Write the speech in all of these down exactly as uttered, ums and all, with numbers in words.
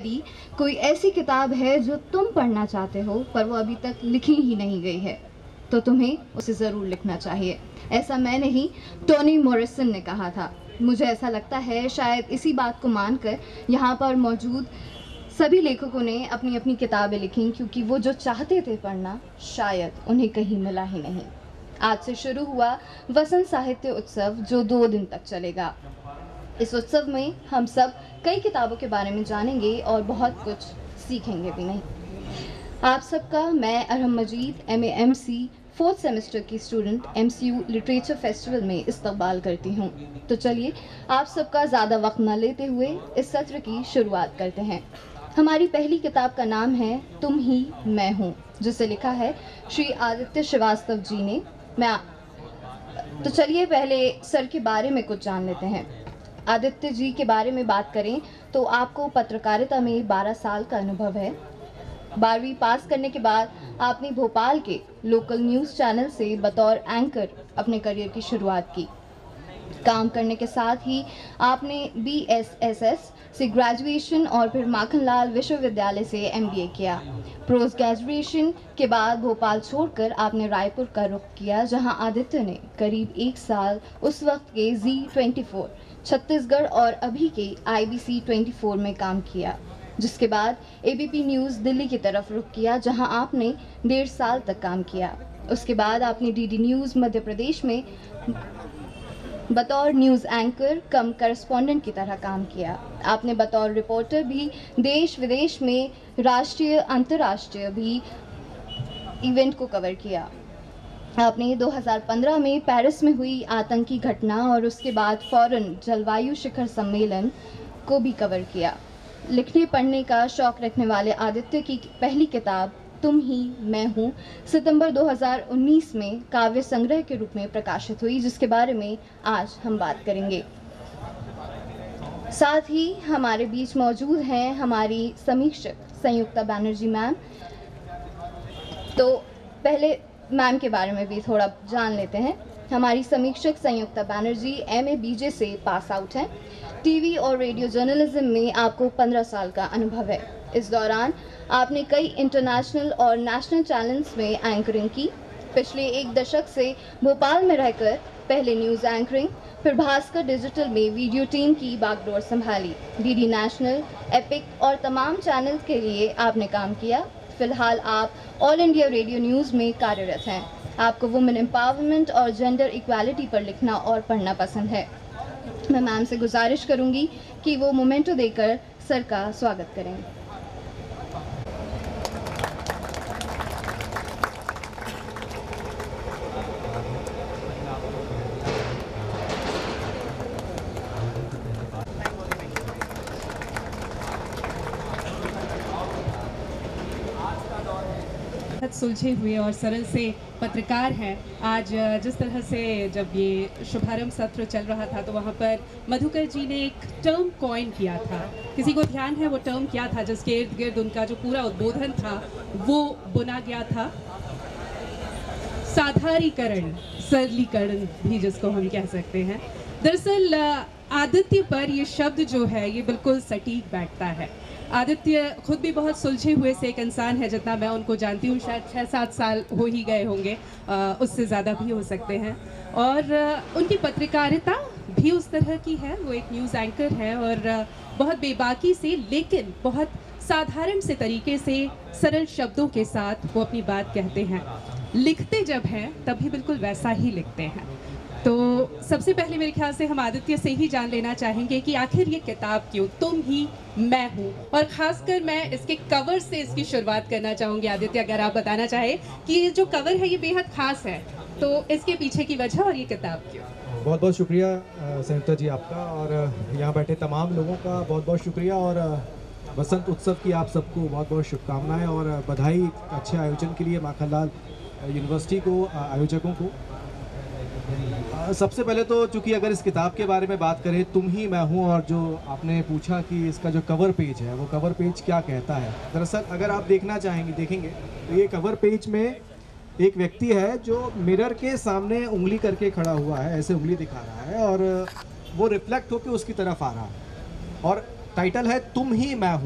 कोई ऐसी किताब है जो तुम पढ़ना चाहते हो पर वो अभी तक लिखी ही नहीं गई है, तो तुम्हें उसे ज़रूर लिखना चाहिए। ऐसा मैं नहीं, टोनी मॉरिसन ने कहा था। मुझे ऐसा लगता है शायद इसी बात को मानकर यहाँ पर मौजूद सभी लेखकों ने अपनी अपनी किताबें लिखी, क्योंकि वो जो चाहते थे पढ़ना शायद उन्हें कहीं मिला ही नहीं। आज से शुरू हुआ वसंत साहित्य उत्सव, जो दो दिन तक चलेगा। इस उत्सव में हम सब कई किताबों के बारे में जानेंगे और बहुत कुछ सीखेंगे भी नहीं। आप सबका मैं Arham Majeed M A M C fourth semester की student M C U literature festival में इस्तकबाल करती हूँ। तो चलिए आप सबका ज़्यादा वक्त न लेते हुए इस सत्र की शुरुआत करते हैं। हमारी पहली किताब का नाम है तुम ही मैं हूँ, जिसे लिखा है श्री आदित्य श्रीवास्तव जी ने। मैं तो चलिए पहले सर के बारे में कुछ जान लेते हैं। आदित्य जी के बारे में बात करें तो आपको पत्रकारिता में बारह साल का अनुभव है। बारहवीं पास करने के बाद आपने भोपाल के लोकल न्यूज़ चैनल से बतौर एंकर अपने करियर की शुरुआत की। काम करने के साथ ही आपने बी एस एस एस से ग्रेजुएशन और फिर माखनलाल विश्वविद्यालय से एम बी ए किया। पोस्ट ग्रेजुएशन के बाद भोपाल छोड़कर आपने रायपुर का रुख किया, जहां आदित्य ने करीब एक साल उस वक्त के जी ट्वेंटी फोर छत्तीसगढ़ और अभी के I B C twenty four में काम किया, जिसके बाद A B P news Delhi की तरफ रुख किया, जहां आपने डेढ़ साल तक काम किया। उसके बाद आपने D D news Madhya Pradesh में बतौर न्यूज़ एंकर कम करस्पॉन्डेंट की तरह काम किया। आपने बतौर रिपोर्टर भी देश विदेश में राष्ट्रीय अंतर्राष्ट्रीय भी इवेंट को कवर किया। आपने दो हज़ार पंद्रह में पेरिस में हुई आतंकी घटना और उसके बाद फौरन जलवायु शिखर सम्मेलन को भी कवर किया। लिखने पढ़ने का शौक रखने वाले आदित्य की पहली किताब तुम ही मैं हूँ सितंबर दो हज़ार उन्नीस में काव्य संग्रह के रूप में प्रकाशित हुई, जिसके बारे में आज हम बात करेंगे। साथ ही हमारे बीच मौजूद हैं हमारी समीक्षक संयुक्ता बैनर्जी मैम। तो पहले मैम के बारे में भी थोड़ा जान लेते हैं। हमारी समीक्षक Sanyukta Banerjee M A B J से पास आउट हैं। टीवी और रेडियो जर्नलिज्म में आपको पंद्रह साल का अनुभव है। इस दौरान आपने कई इंटरनेशनल और नेशनल चैनल्स में एंकरिंग की। पिछले एक दशक से भोपाल में रहकर पहले न्यूज़ एंकरिंग, फिर भास्कर डिजिटल में वीडियो टीम की बागडोर संभाली। डी डी नेशनल, एपिक और तमाम चैनल के लिए आपने काम किया। फिलहाल आप ऑल इंडिया रेडियो न्यूज़ में कार्यरत हैं। आपको वुमेन एम्पावरमेंट और जेंडर इक्वालिटी पर लिखना और पढ़ना पसंद है। मैं मैम से गुजारिश करूंगी कि वो मोमेंटो देकर सर का स्वागत करें। सुलझे हुए और सरल से पत्रकार हैं। आज जिस तरह से जब ये शुभारंभ सत्र चल रहा था तो वहाँ पर मधुकर जी ने एक टर्म कॉइन किया था। किसी को ध्यान है वो टर्म क्या था जिसके इर्द गिर्द उनका जो पूरा उद्बोधन था वो बुना गया था? साधारीकरण, सरलीकरण भी जिसको हम कह सकते हैं। दरअसल आदित्य पर ये शब्द जो है ये बिल्कुल सटीक बैठता है। आदित्य खुद भी बहुत सुलझे हुए से एक इंसान है। जितना मैं उनको जानती हूँ शायद छः सात साल हो ही गए होंगे, उससे ज़्यादा भी हो सकते हैं। और उनकी पत्रकारिता भी उस तरह की है। वो एक न्यूज़ एंकर है और बहुत बेबाकी से लेकिन बहुत साधारण से तरीके से सरल शब्दों के साथ वो अपनी बात कहते हैं। लिखते जब हैं तभी बिल्कुल वैसा ही लिखते हैं। तो सबसे पहले मेरे ख्याल से हम आदित्य से ही जान लेना चाहेंगे कि आखिर ये किताब क्यों तुम ही मैं हूँ, और ख़ासकर मैं इसके कवर से इसकी शुरुआत करना चाहूँगी। आदित्य, अगर आप बताना चाहें कि ये जो कवर है ये बेहद ख़ास है, तो इसके पीछे की वजह और ये किताब क्यों? बहुत बहुत शुक्रिया संयुक्ता जी आपका, और यहाँ बैठे तमाम लोगों का बहुत बहुत शुक्रिया, और वसंत उत्सव की आप सबको बहुत बहुत शुभकामनाएँ और बधाई अच्छे आयोजन के लिए माखनलाल यूनिवर्सिटी को, आयोजकों को। सबसे पहले तो चूँकि अगर इस किताब के बारे में बात करें तुम ही मैं हूँ, और जो आपने पूछा कि इसका जो कवर पेज है वो कवर पेज क्या कहता है, दरअसल अगर आप देखना चाहेंगे देखेंगे तो ये कवर पेज में एक व्यक्ति है जो मिरर के सामने उंगली करके खड़ा हुआ है, ऐसे उंगली दिखा रहा है और वो रिफ्लेक्ट होकर उसकी तरफ आ रहा है, और टाइटल है तुम ही मैं हूँ।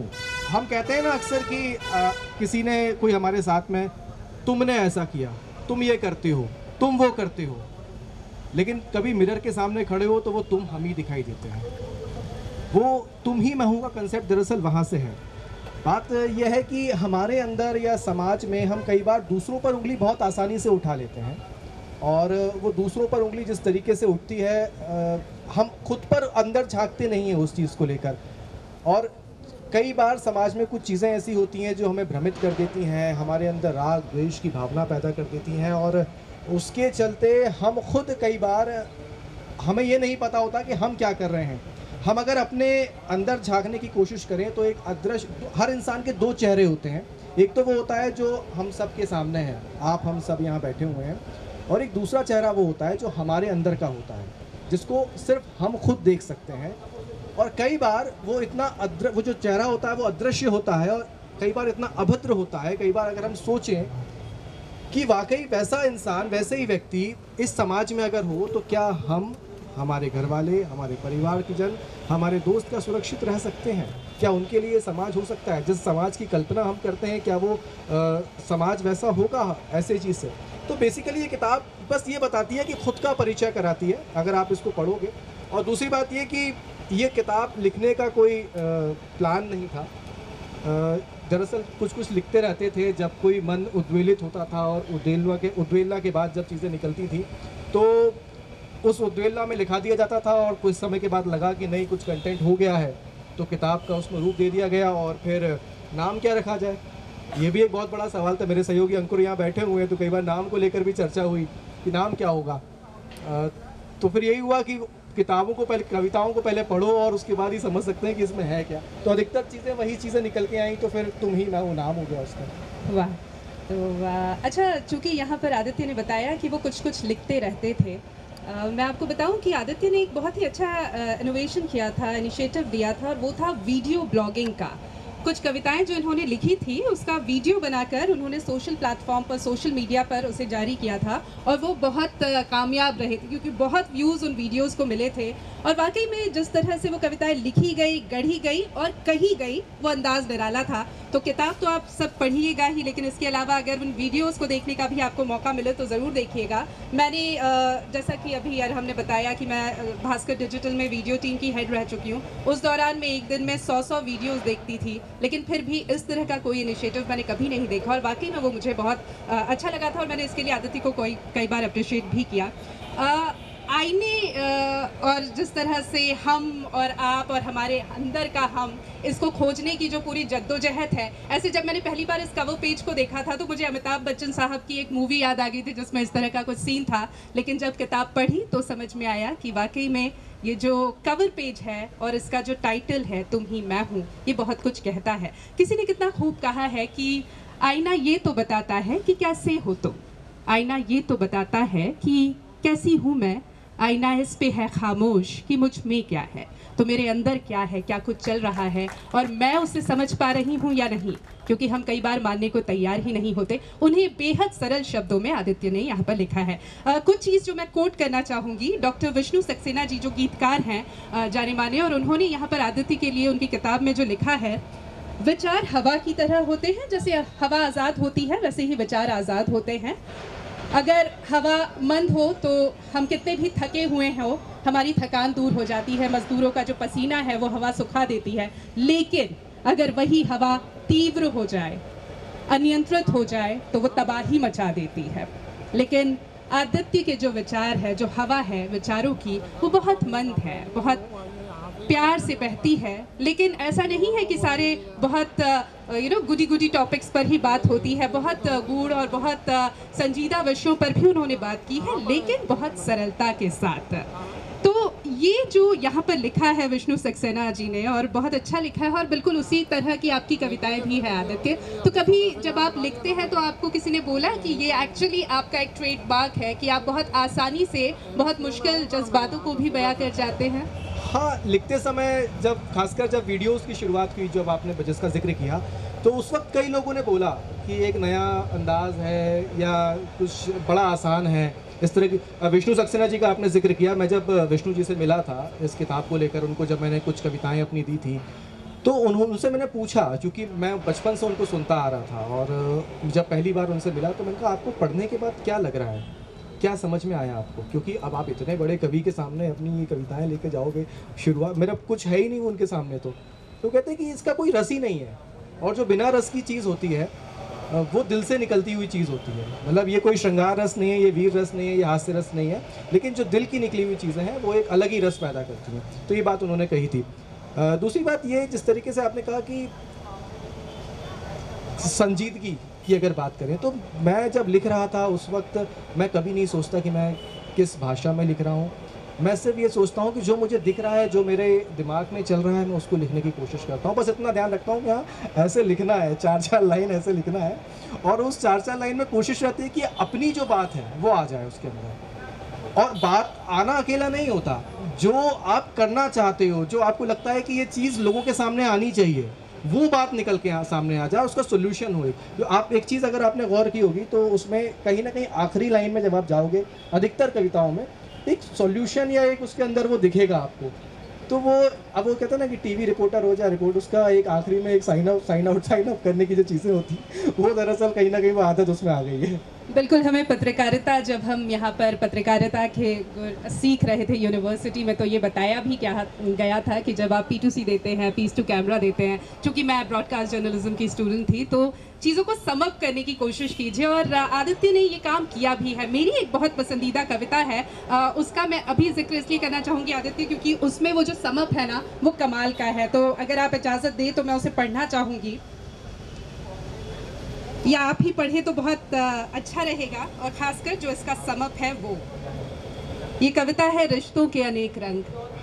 हम कहते हैं ना अक्सर कि आ, किसी ने कोई हमारे साथ में तुमने ऐसा किया, तुम ये करते हो, तुम वो करते हो, लेकिन कभी मिरर के सामने खड़े हो तो वो तुम हम ही दिखाई देते हैं। वो तुम ही मैं हूँ का कंसेप्ट दरअसल वहाँ से है। बात यह है कि हमारे अंदर या समाज में हम कई बार दूसरों पर उंगली बहुत आसानी से उठा लेते हैं, और वो दूसरों पर उंगली जिस तरीके से उठती है आ, हम खुद पर अंदर झांकते नहीं हैं उस चीज़ को लेकर। और कई बार समाज में कुछ चीज़ें ऐसी होती हैं जो हमें भ्रमित कर देती हैं, हमारे अंदर राग द्वेष की भावना पैदा कर देती हैं, और उसके चलते हम खुद कई बार हमें ये नहीं पता होता कि हम क्या कर रहे हैं। हम अगर अपने अंदर झांकने की कोशिश करें तो एक अदृश्य, हर इंसान के दो चेहरे होते हैं। एक तो वो होता है जो हम सब के सामने है, आप हम सब यहाँ बैठे हुए हैं, और एक दूसरा चेहरा वो होता है जो हमारे अंदर का होता है, जिसको सिर्फ हम खुद देख सकते हैं। और कई बार वो इतना अद्र वो जो चेहरा होता है वो अदृश्य होता है, और कई बार इतना अभद्र होता है। कई बार अगर हम सोचें कि वाकई वैसा इंसान, वैसे ही व्यक्ति इस समाज में अगर हो तो क्या हम, हमारे घर वाले, हमारे परिवार के जन, हमारे दोस्त क्या सुरक्षित रह सकते हैं? क्या उनके लिए समाज हो सकता है? जिस समाज की कल्पना हम करते हैं, क्या वो आ, समाज वैसा होगा ऐसे चीज़ से? तो बेसिकली ये किताब बस ये बताती है कि खुद का परिचय कराती है अगर आप इसको पढ़ोगे। और दूसरी बात ये कि ये किताब लिखने का कोई आ, प्लान नहीं था। दरअसल कुछ कुछ लिखते रहते थे जब कोई मन उद्वेलित होता था, और उद्वेलना के उद्वेलना के बाद जब चीज़ें निकलती थी तो उस उद्वेलना में लिखा दिया जाता था, और कुछ समय के बाद लगा कि नहीं कुछ कंटेंट हो गया है तो किताब का उसमें रूप दे दिया गया। और फिर नाम क्या रखा जाए, ये भी एक बहुत बड़ा सवाल था। मेरे सहयोगी अंकुर यहाँ बैठे हुए हैं तो कई बार नाम को लेकर भी चर्चा हुई कि नाम क्या होगा। तो फिर यही हुआ कि किताबों को पहले, कविताओं को पहले पढ़ो और उसके बाद ही समझ सकते हैं कि इसमें है क्या। तो अधिकतर चीज़ें वही चीज़ें निकल के आई, तो फिर तुम ही मैं वो नाम हो गया उसका। वाह, तो वाह। अच्छा, चूँकि यहाँ पर आदित्य ने बताया कि वो कुछ कुछ लिखते रहते थे, Uh, मैं आपको बताऊं कि आदित्य ने एक बहुत ही अच्छा इनोवेशन uh, किया था, इनिशिएटिव दिया था, और वो था वीडियो ब्लॉगिंग का। कुछ कविताएं जो इन्होंने लिखी थी उसका वीडियो बनाकर उन्होंने सोशल प्लेटफॉर्म पर, सोशल मीडिया पर उसे जारी किया था, और वो बहुत uh, कामयाब रहे थे क्योंकि बहुत व्यूज़ उन वीडियोस को मिले थे। और वाकई में जिस तरह से वो कविताएं लिखी गई, गढ़ी गई और कही गई, वो अंदाज निराला था। तो किताब तो आप सब पढ़िएगा ही, लेकिन इसके अलावा अगर उन वीडियोस को देखने का भी आपको मौका मिले तो ज़रूर देखिएगा। मैंने जैसा कि अभी यार हमने बताया कि मैं भास्कर डिजिटल में वीडियो टीम की हेड रह चुकी हूँ। उस दौरान मैं एक दिन में सौ सौ वीडियोस देखती थी, लेकिन फिर भी इस तरह का कोई इनिशिएटिव मैंने कभी नहीं देखा, और वाकई में वो मुझे बहुत अच्छा लगा था, और मैंने इसके लिए आदित्य को कोई कई बार अप्रिशिएट भी किया। आईने और जिस तरह से हम और आप और हमारे अंदर का हम, इसको खोजने की जो पूरी जद्दोजहद है, ऐसे जब मैंने पहली बार इस कवर पेज को देखा था तो मुझे अमिताभ बच्चन साहब की एक मूवी याद आ गई थी जिसमें इस तरह का कुछ सीन था। लेकिन जब किताब पढ़ी तो समझ में आया कि वाकई में ये जो कवर पेज है और इसका जो टाइटल है तुम ही मैं हूँ, ये बहुत कुछ कहता है। किसी ने कितना खूब कहा है कि आईना ये तो बताता है कि कैसे हो तुम, आईना ये तो बताता है कि कैसी हूँ मैं, आईना इस पे है खामोश कि मुझ में क्या है, तो मेरे अंदर क्या है, क्या कुछ चल रहा है और मैं उसे समझ पा रही हूँ या नहीं, क्योंकि हम कई बार मानने को तैयार ही नहीं होते। उन्हें बेहद सरल शब्दों में आदित्य ने यहाँ पर लिखा है। आ, कुछ चीज़ जो मैं कोट करना चाहूँगी, डॉक्टर विष्णु सक्सेना जी जो गीतकार हैं जाने माने, और उन्होंने यहाँ पर आदित्य के लिए उनकी किताब में जो लिखा है, विचार हवा की तरह होते हैं, जैसे हवा आज़ाद होती है वैसे ही विचार आज़ाद होते हैं। अगर हवा मंद हो तो हम कितने भी थके हुए हो, हमारी थकान दूर हो जाती है, मजदूरों का जो पसीना है वो हवा सुखा देती है। लेकिन अगर वही हवा तीव्र हो जाए, अनियंत्रित हो जाए, तो वो तबाही मचा देती है। लेकिन आदित्य के जो विचार है, जो हवा है विचारों की, वो बहुत मंद है, बहुत प्यार से बहती है। लेकिन ऐसा नहीं है कि सारे बहुत you know goody goody topics पर ही बात होती है, बहुत गूढ़ और बहुत संजीदा विषयों पर भी उन्होंने बात की है, लेकिन बहुत सरलता के साथ। तो ये जो यहाँ पर लिखा है विष्णु सक्सेना जी ने, और बहुत अच्छा लिखा है, और बिल्कुल उसी तरह की आपकी कविताएं भी है आदित्य। तो कभी जब आप लिखते हैं तो आपको किसी ने बोला कि ये एक्चुअली आपका एक ट्रेडमार्क है कि आप बहुत आसानी से बहुत मुश्किल जज्बातों को भी बयां कर जाते हैं? हाँ, लिखते समय जब खासकर जब वीडियोस की शुरुआत हुई, जब आपने जिसका जिक्र किया, तो उस वक्त कई लोगों ने बोला कि एक नया अंदाज है या कुछ बड़ा आसान है, इस तरह की। विष्णु सक्सेना जी का आपने जिक्र किया, मैं जब विष्णु जी से मिला था इस किताब को लेकर, उनको जब मैंने कुछ कविताएं अपनी दी थी, तो उन्होंने उनसे मैंने पूछा, क्योंकि मैं बचपन से उनको सुनता आ रहा था, और जब पहली बार उनसे मिला तो मैंने कहा आपको पढ़ने के बाद क्या लग रहा है, क्या समझ में आया आपको, क्योंकि अब आप इतने बड़े कवि के सामने अपनी ये कविताएं लेके जाओगे, शुरुआत मेरा कुछ है ही नहीं उनके सामने, तो तो कहते हैं कि इसका कोई रस ही नहीं है, और जो बिना रस की चीज़ होती है वो दिल से निकलती हुई चीज़ होती है। मतलब ये कोई श्रृंगार रस नहीं है, ये वीर रस नहीं है, ये हास्य रस नहीं है, लेकिन जो दिल की निकली हुई चीज़ें हैं वो एक अलग ही रस पैदा करती हैं। तो ये बात उन्होंने कही थी। दूसरी बात ये, जिस तरीके से आपने कहा कि संजीदगी की अगर बात करें, तो मैं जब लिख रहा था उस वक्त मैं कभी नहीं सोचता कि मैं किस भाषा में लिख रहा हूँ। मैं सिर्फ ये सोचता हूँ कि जो मुझे दिख रहा है, जो मेरे दिमाग में चल रहा है, मैं उसको लिखने की कोशिश करता हूँ। बस इतना ध्यान रखता हूँ कि हाँ ऐसे लिखना है, चार चार लाइन ऐसे लिखना है, और उस चार चार लाइन में कोशिश रहती है कि अपनी जो बात है वो आ जाए उसके अंदर। और बात आना अकेला नहीं होता, जो आप करना चाहते हो, जो आपको लगता है कि ये चीज़ लोगों के सामने आनी चाहिए, वो बात निकल के यहाँ सामने आ जाए, उसका सोल्यूशन हो। जो आप एक चीज़ अगर आपने गौर की होगी तो उसमें कहीं ना कहीं आखिरी लाइन में जब आप जाओगे, अधिकतर कविताओं में एक सॉल्यूशन या एक उसके अंदर वो दिखेगा आपको। तो वो अब वो कहते हैं ना कि टीवी रिपोर्टर हो जाए रिपोर्ट, उसका एक आखिरी में एक sign out sign out sign out करने की जो चीज़ें होती, वो दरअसल कहीं ना कहीं वो आदत उसमें आ गई है। बिल्कुल, हमें पत्रकारिता, जब हम यहाँ पर पत्रकारिता के सीख रहे थे यूनिवर्सिटी में, तो ये बताया भी क्या गया था कि जब आप पी टू सी देते हैं, पीस टू कैमरा देते हैं, चूँकि मैं ब्रॉडकास्ट जर्नलिज्म की स्टूडेंट थी, तो चीज़ों को समअप करने की कोशिश कीजिए, और आदित्य ने ये काम किया भी है। मेरी एक बहुत पसंदीदा कविता है, आ, उसका मैं अभी जिक्र इसलिए करना चाहूँगी आदित्य, क्योंकि उसमें वो जो समअप है ना, वो कमाल का है। तो अगर आप इजाज़त दें तो मैं उसे पढ़ना चाहूँगी, या आप ही पढ़े तो बहुत अच्छा रहेगा, और ख़ासकर जो इसका समअप है वो। ये कविता है रिश्तों के अनेक रंग।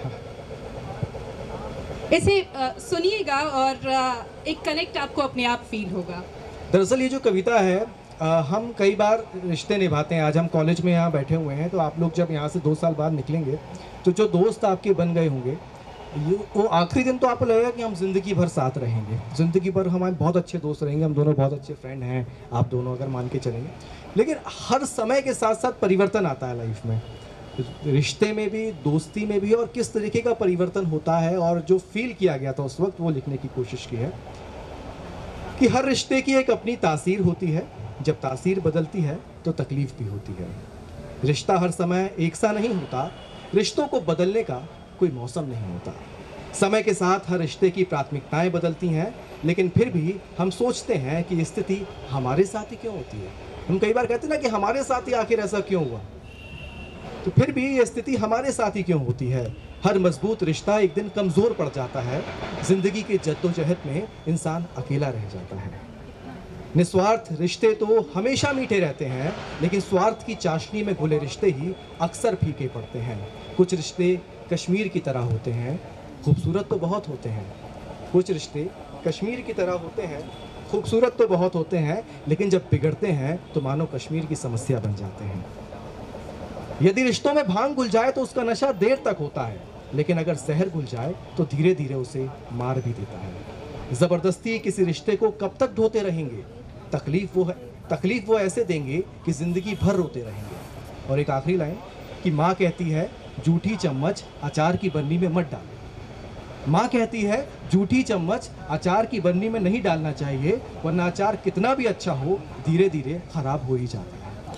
इसे सुनिएगा और एक कनेक्ट आपको अपने आप फील होगा। दरअसल ये जो कविता है, आ, हम कई बार रिश्ते निभाते हैं। आज हम कॉलेज में यहाँ बैठे हुए हैं, तो आप लोग जब यहाँ से दो साल बाद निकलेंगे तो जो दोस्त आपके बन गए होंगे, ये वो आखिरी दिन तो आपको लगेगा कि हम ज़िंदगी भर साथ रहेंगे, ज़िंदगी भर हमारे बहुत अच्छे दोस्त रहेंगे, हम दोनों बहुत अच्छे फ्रेंड हैं, आप दोनों अगर मान के चलेंगे। लेकिन हर समय के साथ साथ परिवर्तन आता है लाइफ में, रिश्ते में भी, दोस्ती में भी, और किस तरीके का परिवर्तन होता है, और जो फील किया गया था उस वक्त वो लिखने की कोशिश की है कि हर रिश्ते की एक अपनी तासीर होती है, जब तासीर बदलती है तो तकलीफ़ भी होती है। रिश्ता हर समय एक सा नहीं होता, रिश्तों को बदलने का कोई मौसम नहीं होता। समय के साथ हर रिश्ते की प्राथमिकताएं बदलती हैं, लेकिन फिर भी हम सोचते हैं कि स्थिति हमारे साथ ही क्यों होती है। हम कई बार कहते हैं ना कि हमारे साथ ही आखिर ऐसा क्यों हुआ, तो फिर भी ये स्थिति हमारे साथ ही क्यों होती है। हर मजबूत रिश्ता एक दिन कमज़ोर पड़ जाता है, ज़िंदगी की जद्दोजहद में इंसान अकेला रह जाता है। निस्वार्थ रिश्ते तो हमेशा मीठे रहते हैं, लेकिन स्वार्थ की चाशनी में घुले रिश्ते ही अक्सर फीके पड़ते हैं। कुछ रिश्ते कश्मीर की तरह होते हैं, खूबसूरत तो बहुत होते हैं। कुछ रिश्ते कश्मीर की तरह होते हैं, खूबसूरत तो बहुत होते हैं, लेकिन जब बिगड़ते हैं तो मानो कश्मीर की समस्या बन जाते हैं। यदि रिश्तों में भांग घुल जाए तो उसका नशा देर तक होता है, लेकिन अगर जहर घुल जाए तो धीरे धीरे उसे मार भी देता है। ज़बरदस्ती किसी रिश्ते को कब तक ढोते रहेंगे, तकलीफ वो है तकलीफ वो ऐसे देंगे कि ज़िंदगी भर रोते रहेंगे। और एक आखिरी लाइन कि माँ कहती है जूठी चम्मच अचार की बर्नी में मत डालो। माँ कहती है जूठी चम्मच अचार की बर्नी में नहीं डालना चाहिए, वरना अचार कितना भी अच्छा हो धीरे धीरे खराब हो ही जाता है।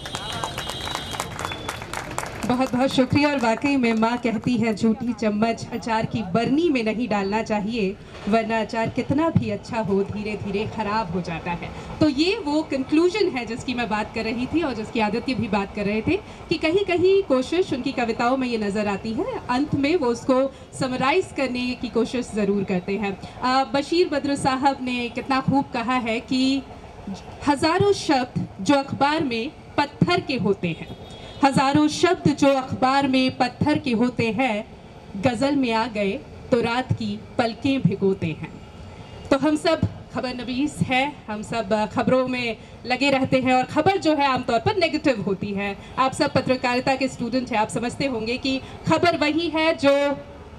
बहुत बहुत शुक्रिया। और वाकई में माँ कहती है झूठी चम्मच अचार की बर्नी में नहीं डालना चाहिए, वरना अचार कितना भी अच्छा हो धीरे धीरे खराब हो जाता है। तो ये वो कंक्लूजन है जिसकी मैं बात कर रही थी, और जिसकी आदित्य भी बात कर रहे थे कि कहीं कहीं कोशिश उनकी कविताओं में ये नज़र आती है, अंत में वो उसको समराइज़ करने की कोशिश ज़रूर करते हैं। आ, बशीर बद्र साहब ने कितना खूब कहा है कि हज़ारों शब्द जो अखबार में पत्थर के होते हैं, हजारों शब्द जो अखबार में पत्थर के होते हैं, गज़ल में आ गए तो रात की पलकें भिगोते हैं। तो हम सब खबर नवीस है, हम सब खबरों में लगे रहते हैं, और खबर जो है आमतौर पर नेगेटिव होती है। आप सब पत्रकारिता के स्टूडेंट हैं, आप समझते होंगे कि खबर वही है जो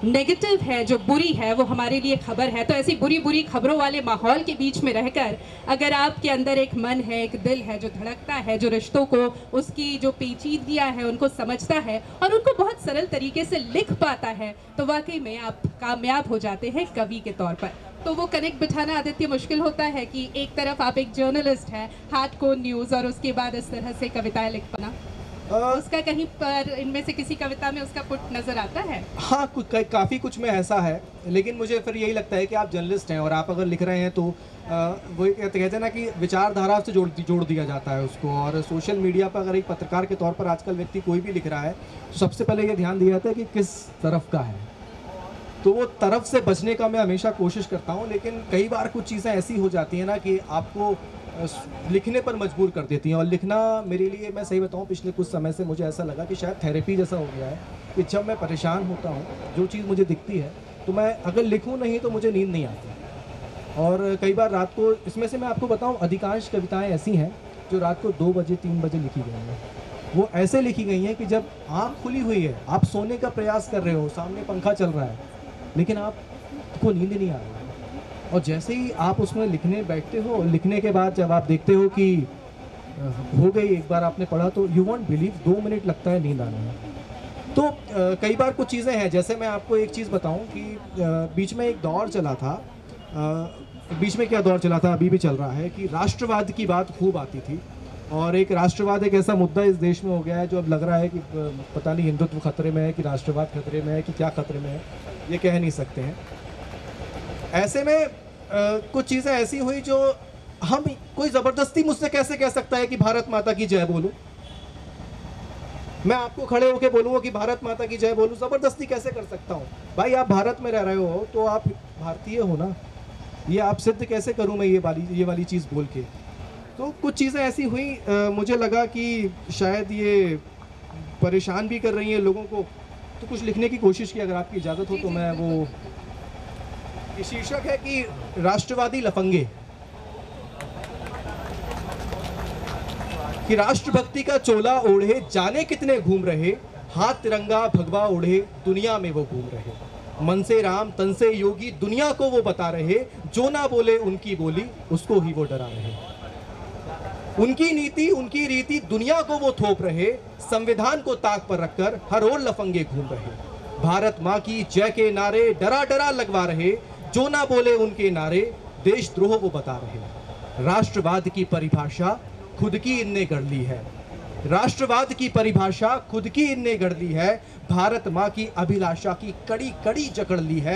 नेगेटिव है, जो बुरी है, वो हमारे लिए खबर है। तो ऐसी बुरी बुरी खबरों वाले माहौल के बीच में रहकर अगर आपके अंदर एक मन है, एक दिल है जो धड़कता है, जो रिश्तों को, उसकी जो पेचीदगियाँ हैं उनको समझता है और उनको बहुत सरल तरीके से लिख पाता है, तो वाकई में आप कामयाब हो जाते हैं कवि के तौर पर। तो वो कनेक्ट बिठाना आदित्य मुश्किल होता है कि एक तरफ आप एक जर्नलिस्ट हैं, हार्डकोर न्यूज़, और उसके बाद इस तरह से कविताएं लिख पाना, उसका कहीं पर इनमें से किसी कविता में उसका पुट नजर आता है? हाँ, कुछ काफ़ी कुछ में ऐसा है, लेकिन मुझे फिर यही लगता है कि आप जर्नलिस्ट हैं और आप अगर लिख रहे हैं तो आ, वो कहते हैं ना कि विचारधारा से जोड़ जोड़ दिया जाता है उसको। और सोशल मीडिया पर अगर एक पत्रकार के तौर पर आजकल व्यक्ति कोई भी लिख रहा है तो सबसे पहले ये ध्यान दिया जाता है कि किस तरफ का है, तो वो तरफ से बचने का मैं हमेशा कोशिश करता हूँ। लेकिन कई बार कुछ चीज़ें ऐसी हो जाती हैं ना कि आपको लिखने पर मजबूर कर देती हैं। और लिखना मेरे लिए, मैं सही बताऊं, पिछले कुछ समय से मुझे ऐसा लगा कि शायद थेरेपी जैसा हो गया है कि जब मैं परेशान होता हूं, जो चीज़ मुझे दिखती है तो मैं अगर लिखूं नहीं तो मुझे नींद नहीं आती। और कई बार रात को, इसमें से मैं आपको बताऊं, अधिकांश कविताएं ऐसी हैं जो रात को दो बजे तीन बजे लिखी गई हैं। वो ऐसे लिखी गई हैं कि जब आँख खुली हुई है, आप सोने का प्रयास कर रहे हो, सामने पंखा चल रहा है, लेकिन आपको नींद नहीं आ रही है। और जैसे ही आप उसमें लिखने बैठते हो, लिखने के बाद जब आप देखते हो कि हो गई, एक बार आपने पढ़ा, तो यू वॉन्ट बिलीव, दो मिनट लगता है नींद आने में। तो आ, कई बार कुछ चीज़ें हैं, जैसे मैं आपको एक चीज़ बताऊं कि आ, बीच में एक दौर चला था, आ, बीच में क्या दौर चला था, अभी भी चल रहा है, कि राष्ट्रवाद की बात खूब आती थी। और एक राष्ट्रवाद एक ऐसा मुद्दा इस देश में हो गया है जो अब लग रहा है कि पता नहीं हिंदुत्व खतरे में है कि राष्ट्रवाद खतरे में है कि क्या खतरे में है, ये कह नहीं सकते हैं। ऐसे में आ, कुछ चीज़ें ऐसी हुई जो हम, कोई ज़बरदस्ती मुझसे कैसे कह सकता है कि भारत माता की जय बोलूं? मैं आपको खड़े होकर बोलूँगा कि भारत माता की जय बोलूं, ज़बरदस्ती कैसे कर सकता हूं? भाई, आप भारत में रह रहे हो तो आप भारतीय हो ना, ये आप सिद्ध कैसे करूं मैं ये वाली ये वाली चीज़ बोल के? तो कुछ चीज़ें ऐसी हुई, आ, मुझे लगा कि शायद ये परेशान भी कर रही हैं लोगों को, तो कुछ लिखने की कोशिश की। अगर आपकी इजाज़त हो तो मैं वो, शीर्षक है कि राष्ट्रवादी लफंगे, कि राष्ट्रभक्ति का चोला ओढ़े जाने कितने घूम रहे, हाथ तिरंगा भगवा ओढ़े दुनिया में वो घूम रहे। मन से राम तन से योगी दुनिया को वो बता रहे, जो ना बोले उनकी बोली उसको ही वो डरा रहे। उनकी नीति उनकी रीति दुनिया को वो थोप रहे, संविधान को ताक पर रखकर हर ओर लफंगे घूम रहे। भारत माँ की जय के नारे डरा डरा लगवा रहे, जो ना बोले उनके नारे देशद्रोह वो बता रहे। राष्ट्रवाद की परिभाषा खुद की इनने गढ़ ली है, राष्ट्रवाद की परिभाषा खुद की इनने गढ़ ली है। भारत माँ की अभिलाषा की कड़ी कड़ी जकड़ ली है।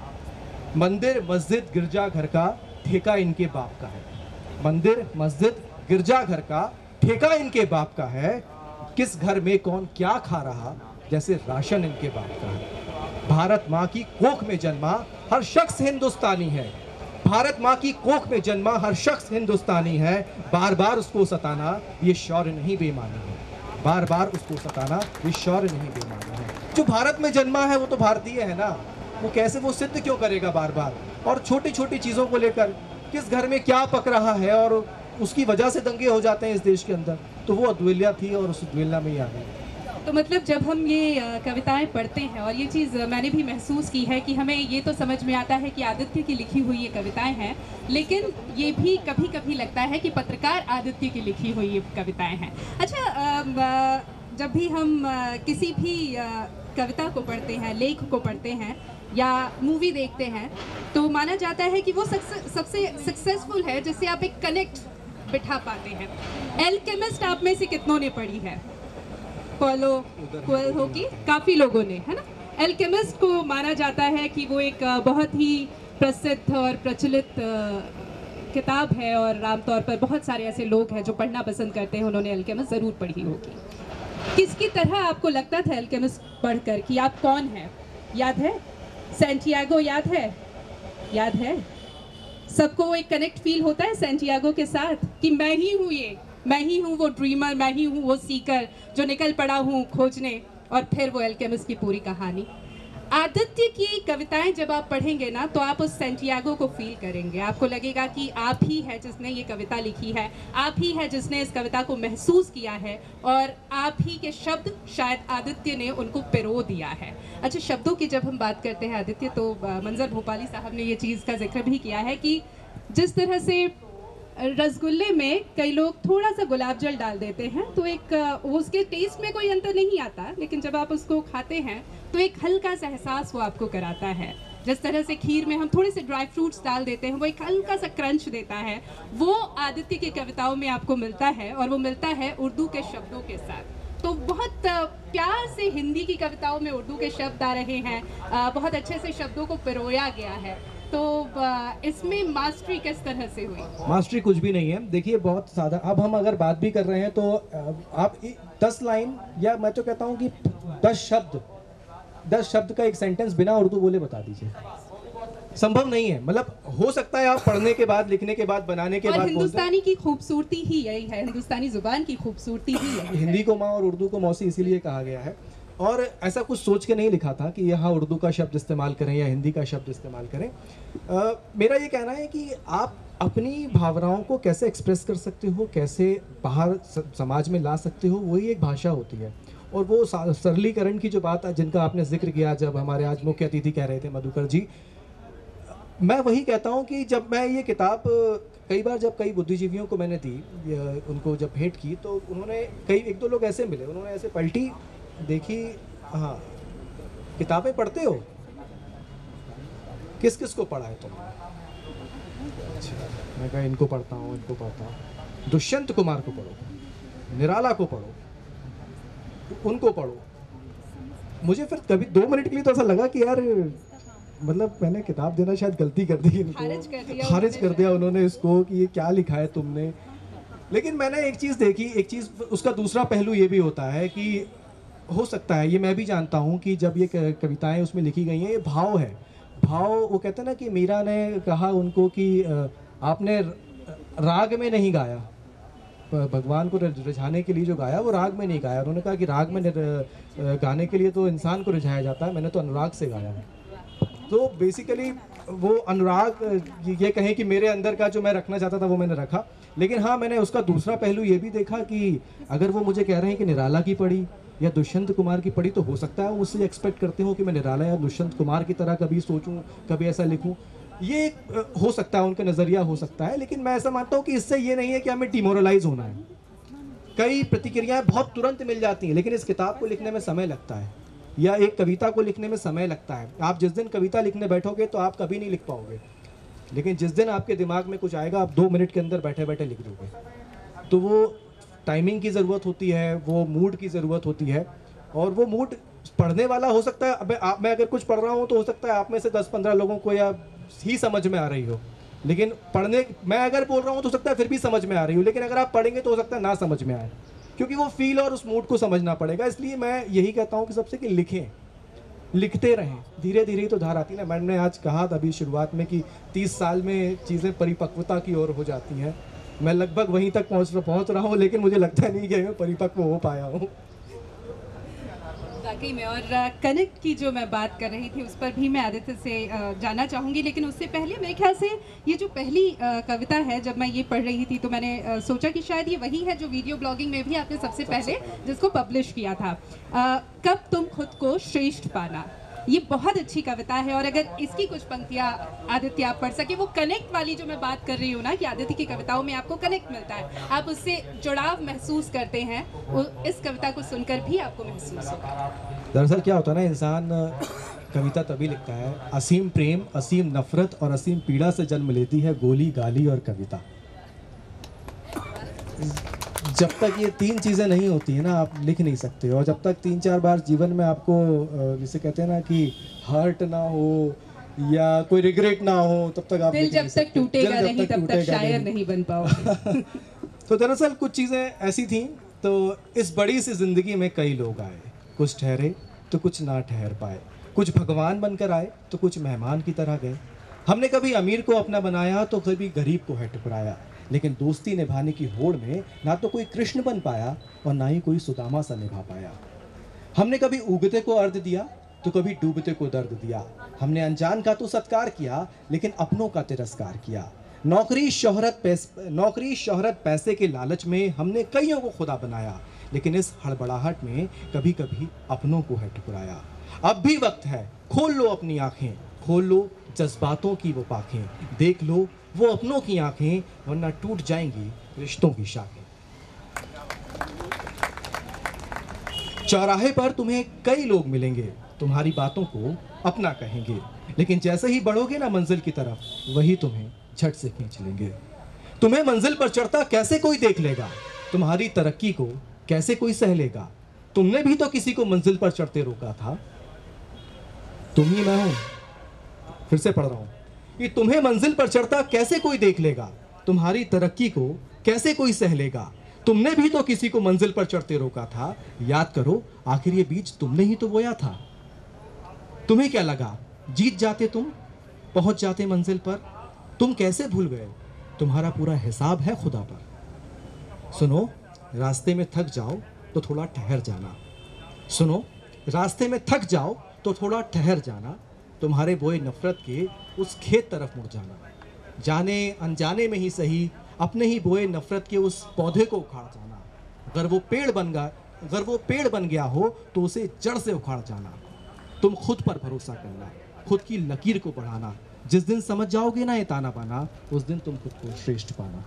मंदिर मस्जिद गिरजा घर का ठेका इनके बाप का है। मंदिर मस्जिद गिरजा घर का ठेका इनके बाप का है। किस घर में कौन क्या खा रहा, जैसे राशन इनके बाप का है। भारत माँ की कोख में जन्मा हर शख्स हिंदुस्तानी है। भारत माँ की कोख में जन्मा हर शख्स हिंदुस्तानी है। बार बार उसको सताना ये शौर्य नहीं बेईमानी है। बार बार उसको सताना ये शौर्य नहीं बेईमानी है। जो भारत में जन्मा है वो तो भारतीय है ना, वो कैसे, वो सिद्ध क्यों करेगा बार बार? और छोटी छोटी चीज़ों को लेकर किस घर में क्या पक रहा है और उसकी वजह से दंगे हो जाते हैं इस देश के अंदर, तो वो अद्विल्या थी और उस अद्विल्या में ही आ गई। तो मतलब जब हम ये कविताएं पढ़ते हैं, और ये चीज़ मैंने भी महसूस की है कि हमें ये तो समझ में आता है कि आदित्य की लिखी हुई ये कविताएं हैं, लेकिन ये भी कभी कभी लगता है कि पत्रकार आदित्य की लिखी हुई ये कविताएं हैं। अच्छा, जब भी हम किसी भी कविता को पढ़ते हैं, लेख को पढ़ते हैं या मूवी देखते हैं, तो माना जाता है कि वो सबसे सक्सेसफुल है जिससे आप एक कनेक्ट बिठा पाते हैं। एल्केमिस्ट आप में से कितनों ने पढ़ी है? पॉलो कोएल्हो की काफ़ी लोगों ने, है ना। एल्केमिस्ट को माना जाता है कि वो एक बहुत ही प्रसिद्ध और प्रचलित किताब है, और आमतौर पर बहुत सारे ऐसे लोग हैं जो पढ़ना पसंद करते हैं, उन्होंने एल्केमिस्ट ज़रूर पढ़ी होगी। किसकी तरह आपको लगता था एल्केमिस्ट पढ़कर कि आप कौन हैं? याद है? सैंटियागो याद है? याद है? सबको एक कनेक्ट फील होता है सैंटियागो के साथ कि मैं ही हूँ ये, मैं ही हूँ वो ड्रीमर, मैं ही हूँ वो सीकर जो निकल पड़ा हूँ खोजने, और फिर वो एल्केमिस्ट की पूरी कहानी। आदित्य की कविताएं जब आप पढ़ेंगे ना तो आप उस सेंटियागो को फील करेंगे। आपको लगेगा कि आप ही है जिसने ये कविता लिखी है, आप ही है जिसने इस कविता को महसूस किया है और आप ही के शब्द शायद आदित्य ने उनको पिरो दिया है। अच्छा, शब्दों की जब हम बात करते हैं आदित्य, तो मंजर भोपाली साहब ने ये चीज़ का जिक्र भी किया है कि जिस तरह से रसगुल्ले में कई लोग थोड़ा सा गुलाब जल डाल देते हैं तो एक उसके टेस्ट में कोई अंतर नहीं आता, लेकिन जब आप उसको खाते हैं तो एक हल्का सा एहसास वो आपको कराता है। जिस तरह से खीर में हम थोड़े से ड्राई फ्रूट्स डाल देते हैं, वो एक हल्का सा क्रंच देता है, वो आदित्य की कविताओं में आपको मिलता है और वो मिलता है उर्दू के शब्दों के साथ। तो बहुत प्यार से हिंदी की कविताओं में उर्दू के शब्द आ रहे हैं, बहुत अच्छे से शब्दों को पिरोया गया है। तो इसमें मास्टरी किस तरह से हुई? मास्टरी कुछ भी नहीं है। देखिए, बहुत सादा। अब हम अगर बात भी कर रहे हैं तो आप दस लाइन या मैं तो कहता हूँ कि दस शब्द दस शब्द का एक सेंटेंस बिना उर्दू बोले बता दीजिए, संभव नहीं है। मतलब हो सकता है आप पढ़ने के बाद, लिखने के बाद, बनाने के बाद। हिंदुस्तानी की खूबसूरती ही यही है, हिंदुस्तानी जुबान की खूबसूरती ही है। हिंदी को माँ और उर्दू को मौसी इसीलिए कहा गया है। और ऐसा कुछ सोच के नहीं लिखा था कि यहाँ उर्दू का शब्द इस्तेमाल करें या हिंदी का शब्द इस्तेमाल करें। आ, मेरा ये कहना है कि आप अपनी भावनाओं को कैसे एक्सप्रेस कर सकते हो, कैसे बाहर समाज में ला सकते हो, वही एक भाषा होती है। और वो सरलीकरण की जो बात जिनका आपने जिक्र किया, जब हमारे आज मुख्य अतिथि कह रहे थे मधुकर जी, मैं वही कहता हूँ कि जब मैं ये किताब कई बार जब कई बुद्धिजीवियों को मैंने दी, उनको जब भेंट की, तो उन्होंने कई एक दो लोग ऐसे मिले, उन्होंने ऐसे पलटी देखी, हाँ किताबें पढ़ते हो, किस किस को पढ़ा है तुम? अच्छा, मैं कहा इनको पढ़ता हूँ, इनको पढ़ता हूँ। दुष्यंत कुमार को पढ़ो, निराला को पढ़ो, उनको पढ़ो। मुझे फिर कभी दो मिनट के लिए तो ऐसा लगा कि यार मतलब मैंने किताब देना शायद गलती कर दी, इनको खारिज कर दिया, खारिज कर दिया उन्होंने इसको कि ये क्या लिखा है तुमने। लेकिन मैंने एक चीज़ देखी, एक चीज़ उसका दूसरा पहलू ये भी होता है कि हो सकता है, ये मैं भी जानता हूँ कि जब ये कविताएं उसमें लिखी गई हैं, ये भाव है। भाव, वो कहते हैं ना कि मीरा ने कहा उनको कि आपने राग में नहीं गाया, भगवान को रिझाने के लिए जो गाया वो राग में नहीं गाया। उन्होंने कहा कि राग में गाने के लिए तो इंसान को रिझाया जाता है, मैंने तो अनुराग से गाया है। तो बेसिकली वो अनुराग, ये कहें कि मेरे अंदर का जो मैं रखना चाहता था वो मैंने रखा। लेकिन हाँ, मैंने उसका दूसरा पहलू ये भी देखा कि अगर वो मुझे कह रहे हैं कि निराला की पढ़ी या दुष्यंत कुमार की पढ़ी, तो हो सकता है वो मुझसे एक्सपेक्ट करते हो कि मैं निराला या दुष्यंत कुमार की तरह कभी सोचूं, कभी ऐसा लिखूं। ये हो सकता है, उनका नज़रिया हो सकता है। लेकिन मैं ऐसा मानता हूँ कि इससे ये नहीं है कि हमें डिमोरलाइज होना है। कई प्रतिक्रियाएं बहुत तुरंत मिल जाती हैं, लेकिन इस किताब को लिखने में समय लगता है, या एक कविता को लिखने में समय लगता है। आप जिस दिन कविता लिखने बैठोगे तो आप कभी नहीं लिख पाओगे, लेकिन जिस दिन आपके दिमाग में कुछ आएगा, आप दो मिनट के अंदर बैठे बैठे लिख दोगे। तो वो टाइमिंग की ज़रूरत होती है, वो मूड की ज़रूरत होती है। और वो मूड पढ़ने वाला हो सकता है। अब आप, मैं अगर कुछ पढ़ रहा हूँ तो हो सकता है आप में से दस पंद्रह लोगों को या ही समझ में आ रही हो, लेकिन पढ़ने मैं अगर बोल रहा हूँ तो हो सकता है फिर भी समझ में आ रही हो। लेकिन अगर आप पढ़ेंगे तो हो सकता है ना समझ में आए, क्योंकि वो फील और उस मूड को समझना पड़ेगा। इसलिए मैं यही कहता हूँ कि सबसे कि लिखें, लिखते रहें, धीरे धीरे तो धार आती है ना। मैंने आज कहा था अभी शुरुआत में कि तीस साल में चीज़ें परिपक्वता की ओर हो जाती हैं। मैं लगभग वहीं तक पहुँच पहुँच रहा हूँ, लेकिन मुझे लगता नहीं कि मैं परिपक्व हो पाया हूँ वाकई में। और कनेक्ट की जो मैं बात कर रही थी उस पर भी मैं आदित्य से जाना चाहूँगी, लेकिन उससे पहले मेरे ख्याल से ये जो पहली कविता है, जब मैं ये पढ़ रही थी तो मैंने सोचा कि शायद ये वही है जो वीडियो ब्लॉगिंग में भी आपने सबसे पहले जिसको पब्लिश किया था, कब तुम खुद को श्रेष्ठ पाना। ये बहुत अच्छी कविता है, और अगर इसकी कुछ पंक्तियाँ आदित्य आप पढ़ सके, वो कनेक्ट वाली जो मैं बात कर रही हूँ ना, कि आदित्य की कविताओं में आपको कनेक्ट मिलता है, आप उससे जुड़ाव महसूस करते हैं, वो इस कविता को सुनकर भी आपको महसूस होगा। दरअसल क्या होता है ना, इंसान कविता तभी लिखता है, असीम प्रेम, असीम नफरत और असीम पीड़ा से जन्म लेती है गोली, गाली और कविता। जब तक ये तीन चीज़ें नहीं होती है ना, आप लिख नहीं सकते। और जब तक तीन चार बार जीवन में आपको जिसे कहते हैं ना कि हर्ट ना हो या कोई रिग्रेट ना हो, तब तक आप दिल जब तक टूटेगा नहीं तब तक शायर नहीं बन पाओगे। तो दरअसल कुछ चीज़ें ऐसी थीं। तो इस बड़ी सी जिंदगी में कई लोग आए, कुछ ठहरे तो कुछ ना ठहर पाए, कुछ भगवान बनकर आए तो कुछ मेहमान की तरह गए। हमने कभी अमीर को अपना बनाया तो कभी गरीब को है ठुकराया, लेकिन दोस्ती निभाने की होड़ में ना तो कोई कृष्ण बन पाया और ना ही कोई सुदामा सा निभा पाया। हमने कभी उगते को अर्घ दिया तो कभी डूबते को दर्द दिया। हमने अनजान का तो सत्कार किया, लेकिन अपनों का तिरस्कार किया। नौकरी शोहरत पैसे नौकरी शोहरत पैसे के लालच में हमने कईयों को खुदा बनाया, लेकिन इस हड़बड़ाहट में कभी कभी अपनों को है ठुकराया। अब भी वक्त है, खोल लो अपनी आंखें, खोल लो जज्बातों की वो पाखें, देख लो वो अपनों की आंखें, वरना टूट जाएंगी रिश्तों की शाखें। चौराहे पर तुम्हें कई लोग मिलेंगे, तुम्हारी बातों को अपना कहेंगे, लेकिन जैसे ही बढ़ोगे ना मंजिल की तरफ, वही तुम्हें झट से खींच लेंगे। तुम्हें मंजिल पर चढ़ता कैसे कोई देख लेगा, तुम्हारी तरक्की को कैसे कोई सह लेगा। तुमने भी तो किसी को मंजिल पर चढ़ते रोका था। तुम ही मैं हूं, फिर से पढ़ रहा हूं कि तुम्हें मंजिल पर चढ़ता कैसे कोई देख लेगा, तुम्हारी तरक्की को कैसे कोई सह लेगा। तुमने भी तो किसी को मंजिल पर चढ़ते रोका था। याद करो, आखिर ये बीज तुमने ही तो बोया था। तुम्हें क्या लगा जीत जाते तुम, पहुंच जाते मंजिल पर। तुम कैसे भूल गए, तुम्हारा पूरा हिसाब है खुदा पर। सुनो, रास्ते में थक जाओ तो थोड़ा ठहर जाना। सुनो, रास्ते में थक जाओ तो थोड़ा ठहर जाना। तुम्हारे बोए नफरत के उस खेत तरफ मुड़ जाना। जाने अनजाने में ही सही, अपने ही बोए नफरत के उस पौधे को उखाड़ जाना। अगर वो पेड़ बन गया अगर वो पेड़ बन गया हो तो उसे जड़ से उखाड़ जाना। तुम खुद पर भरोसा करना, खुद की लकीर को बढ़ाना। जिस दिन समझ जाओगे ना ये ताना बाना, उस दिन तुम खुद को श्रेष्ठ पाना।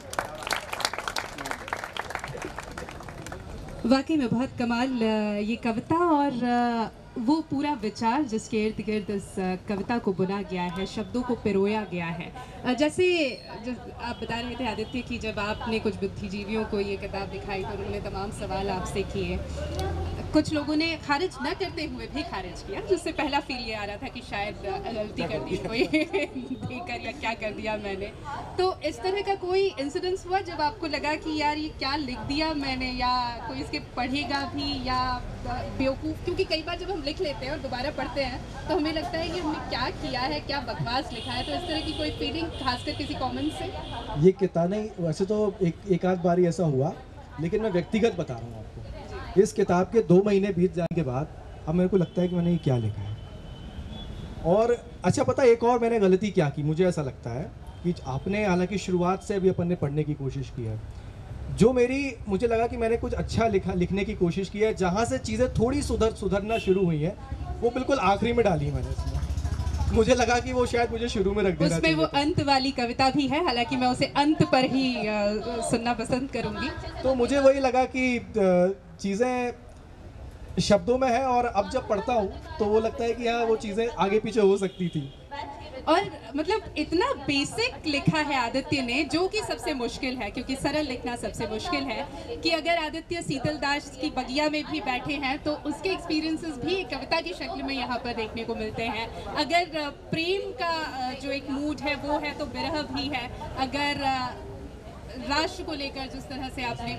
वाकई में बहुत कमाल ये कविता और वो पूरा विचार जिसके इर्द गिर्द इस कविता को बुना गया है, शब्दों को पिरोया गया है। जैसे जब आप बता रहे थे आदित्य कि जब आपने कुछ बुद्धिजीवियों को ये किताब दिखाई तो उन्होंने तमाम सवाल आपसे किए। कुछ लोगों ने खारिज न करते हुए भी खारिज किया, जिससे पहला फील ये आ रहा था कि शायद गलती कर दी कोई देकर, या क्या कर दिया मैंने। तो इस तरह का कोई इंसिडेंस हुआ जब आपको लगा कि यार ये क्या लिख दिया मैंने, या कोई इसके पढ़ेगा भी या बेवकूफ़? क्योंकि कई बार जब हम लिख लेते हैं और दोबारा पढ़ते हैं तो हमें लगता है कि हमने क्या किया है, क्या बकवास लिखा है। तो इस तरह की कोई फीलिंग खासकर किसी कमेंट से? ये किताब नहीं, वैसे तो एक एक आध बार ऐसा हुआ, लेकिन मैं व्यक्तिगत बता रहा हूँ आपको। इस किताब के दो महीने बीत जाने के बाद अब मेरे को लगता है कि मैंने ये क्या लिखा है। और अच्छा पता है, एक और मैंने गलती क्या की, मुझे ऐसा लगता है कि आपने, हालांकि शुरुआत से अभी अपन ने पढ़ने की कोशिश की है, जो मेरी मुझे लगा कि मैंने कुछ अच्छा लिखा लिखने की कोशिश की है, जहाँ से चीज़ें थोड़ी सुधर सुधरना शुरू हुई हैं, वो बिल्कुल आखिरी में डाली मैंने इसमें। मुझे लगा कि वो शायद मुझे शुरू में रख देना चाहिए। उसमें वो अंत वाली कविता भी है, हालांकि मैं उसे अंत पर ही सुनना पसंद करूंगी। तो मुझे वही लगा कि चीज़ें शब्दों में है, और अब जब पढ़ता हूँ तो वो लगता है कि हाँ वो चीज़ें आगे पीछे हो सकती थी। और मतलब इतना बेसिक लिखा है आदित्य ने, जो कि सबसे मुश्किल है, क्योंकि सरल लिखना सबसे मुश्किल है, कि अगर आदित्य शीतल दास की बगिया में भी बैठे हैं तो उसके एक्सपीरियंसेस भी एक कविता की शक्ल में यहाँ पर देखने को मिलते हैं। अगर प्रेम का जो एक मूड है वो है तो विरह भी है। अगर राष्ट्र को लेकर जिस तरह से आपने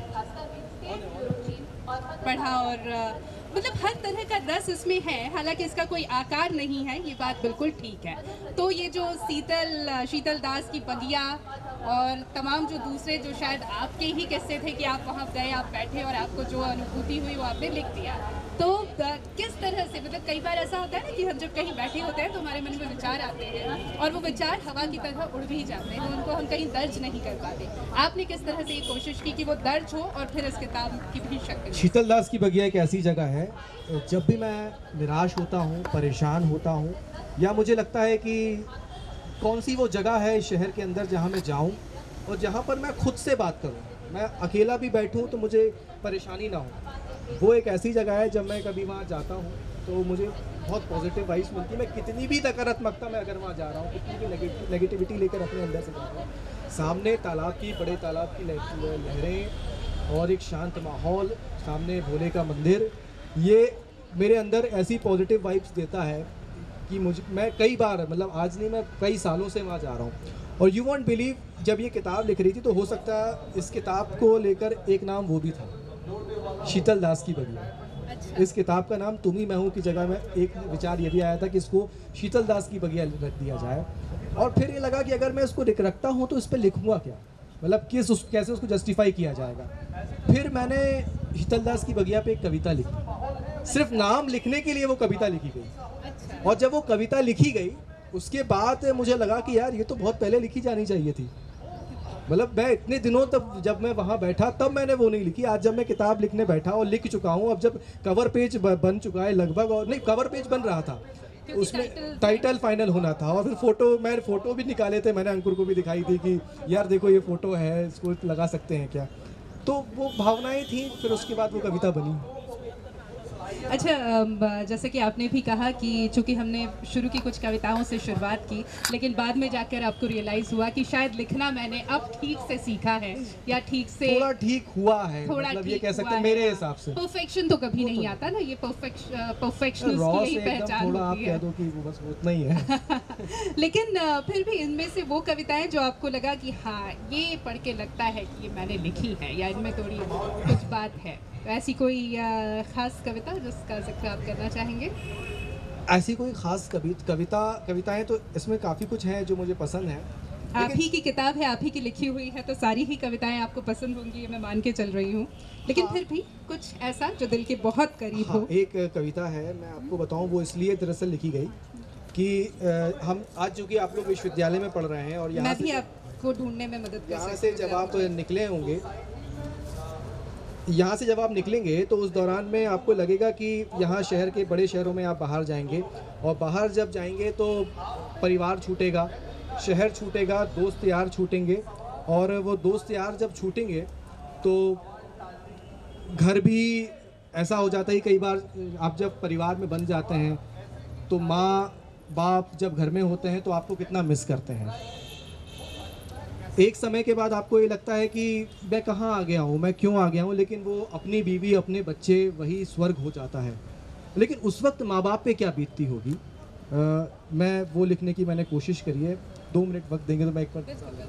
पढ़ा, और मतलब हर तरह का रस इसमें है। हालांकि इसका कोई आकार नहीं है, ये बात बिल्कुल ठीक है। तो ये जो शीतल शीतल दास की बगिया और तमाम जो दूसरे जो शायद आपके ही किस्से थे कि आप वहाँ गए, आप बैठे और आपको जो अनुभूति हुई वो आपने लिख दिया। तो किस तरह से, मतलब कई बार ऐसा होता है ना कि हम जब कहीं बैठे होते हैं तो हमारे मन में विचार आते हैं और वो विचार हवा की तरह उड़ भी जाते हैं, उनको हम कहीं दर्ज नहीं कर पाते। आपने किस तरह से ये कोशिश की कि वो दर्ज हो और फिर इस किताब की भी शक्ल? शीतल दास की बगिया एक ऐसी जगह है, जब भी मैं निराश होता हूँ, परेशान होता हूँ, या मुझे लगता है कि कौन सी वो जगह है शहर के अंदर जहाँ मैं जाऊँ और जहाँ पर मैं खुद से बात करूँ, मैं अकेला भी बैठूँ तो मुझे परेशानी ना हो, वो एक ऐसी जगह है जब मैं कभी वहाँ जाता हूँ तो मुझे बहुत पॉजिटिव वाइब्स मिलती है। मैं कितनी भी नकारात्मकता में अगर वहाँ जा रहा हूँ, कितनी भी नेगेटिविटी लेकर अपने अंदर से जाता हूँ, सामने तालाब की, बड़े तालाब की लहरें और एक शांत माहौल, सामने भोले का मंदिर, ये मेरे अंदर ऐसी पॉजिटिव वाइब्स देता है कि मुझे, मैं कई बार, मतलब आज नहीं, मैं कई सालों से वहाँ जा रहा हूँ। और यू वॉन्ट बिलीव, जब ये किताब लिख रही थी तो हो सकता है इस किताब को लेकर एक नाम वो भी था, शीतल दास की बगिया। अच्छा। इस किताब का नाम तुम ही मैं हूँ की जगह में एक विचार ये भी आया था कि इसको शीतल दास की बगिया रख दिया जाए। और फिर ये लगा कि अगर मैं इसको रखता हूँ तो इस पर लिखूँगा क्या, मतलब किस उस, कैसे उसको जस्टिफाई किया जाएगा। फिर मैंने शीतल दास की बगिया पे एक कविता लिखी सिर्फ नाम लिखने के लिए वो कविता लिखी गई। और जब वो कविता लिखी गई उसके बाद मुझे लगा कि यार ये तो बहुत पहले लिखी जानी चाहिए थी। मतलब मैं इतने दिनों तक जब मैं वहाँ बैठा तब मैंने वो नहीं लिखी। आज जब मैं किताब लिखने बैठा और लिख चुका हूँ, अब जब कवर पेज बन चुका है लगभग, और नहीं कवर पेज बन रहा था, उसमें टाइटल फाइनल होना था, और फिर फोटो, मैं फोटो भी निकाले थे, मैंने अंकुर को भी दिखाई थी कि यार देखो ये फोटो है, इसको लगा सकते हैं क्या। तो वो भावनाएं थी, फिर उसके बाद वो कविता बनी। अच्छा, जैसे कि आपने भी कहा कि चूंकि हमने शुरू की कुछ कविताओं से शुरुआत की, लेकिन बाद में जाकर आपको रियलाइज़ हुआ कि शायद लिखना मैंने अब ठीक से सीखा है, या ठीक से थोड़ा ठीक हुआ है, थोड़ा मतलब ये कह सकते हैं मेरे हिसाब से। परफेक्शन तो कभी नहीं आता ना, ये परफेक्शनिस्ट की यही पहचान थोड़ा आप होती कह है। दो कि वो बस उतना ही है। लेकिन अ, फिर भी इनमें से वो कविताएं जो आपको लगा कि हाँ ये पढ़ के लगता है कि ये मैंने लिखी है, या इनमें थोड़ी कुछ बात है, ऐसी कोई आ, खास कविता जिसका जिक्र आप करना चाहेंगे? ऐसी कोई खास कविता कविता कविताएं तो इसमें काफ़ी कुछ हैं जो मुझे पसंद है। आप ही की किताब है, आप ही की लिखी हुई है, तो सारी ही कविताएं आपको पसंद होंगी, ये मैं मान के चल रही हूँ। लेकिन हाँ। फिर भी कुछ ऐसा जो दिल के बहुत करीब हाँ, हो। एक कविता है, मैं आपको बताऊं, वो इसलिए दरअसल लिखी गई कि आ, हम आज जो कि आप लोग विश्वविद्यालय में पढ़ रहे हैं, और यहाँ मैं भी से आपको ढूंढने में मदद कर यहाँ सकती से हूँ। जब आप निकले होंगे, यहाँ से जब आप निकलेंगे तो उस दौरान में आपको लगेगा कि यहाँ शहर के बड़े शहरों में आप बाहर जाएंगे, और बाहर जब जाएंगे तो परिवार छूटेगा, शहर छूटेगा, दोस्त यार छूटेंगे, और वो दोस्त यार जब छूटेंगे तो घर भी ऐसा हो जाता है। कई बार आप जब परिवार में बन जाते हैं तो माँ बाप जब घर में होते हैं तो आपको कितना मिस करते हैं। एक समय के बाद आपको ये लगता है कि मैं कहाँ आ गया हूँ, मैं क्यों आ गया हूँ, लेकिन वो अपनी बीवी, अपने बच्चे, वही स्वर्ग हो जाता है। लेकिन उस वक्त माँ बाप पे क्या बीतती होगी, आ, मैं वो लिखने की मैंने कोशिश करी है। दो मिनट वक्त देंगे तो मैं एक बार।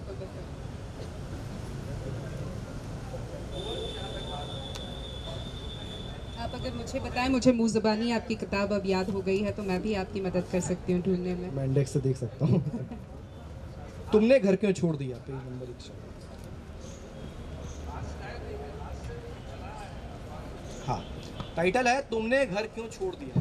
आप अगर मुझे बताएं, मुझे मुँह ज़बानी आपकी किताब अब याद हो गई है, तो मैं भी आपकी मदद कर सकती हूँ ढूंढने में। मैं इंडेक्स से देख सकता हूँ। तुमने घर क्यों छोड़ दिया, पेज नंबर एक सौ। हाँ, टाइटल है तुमने घर क्यों छोड़ दिया।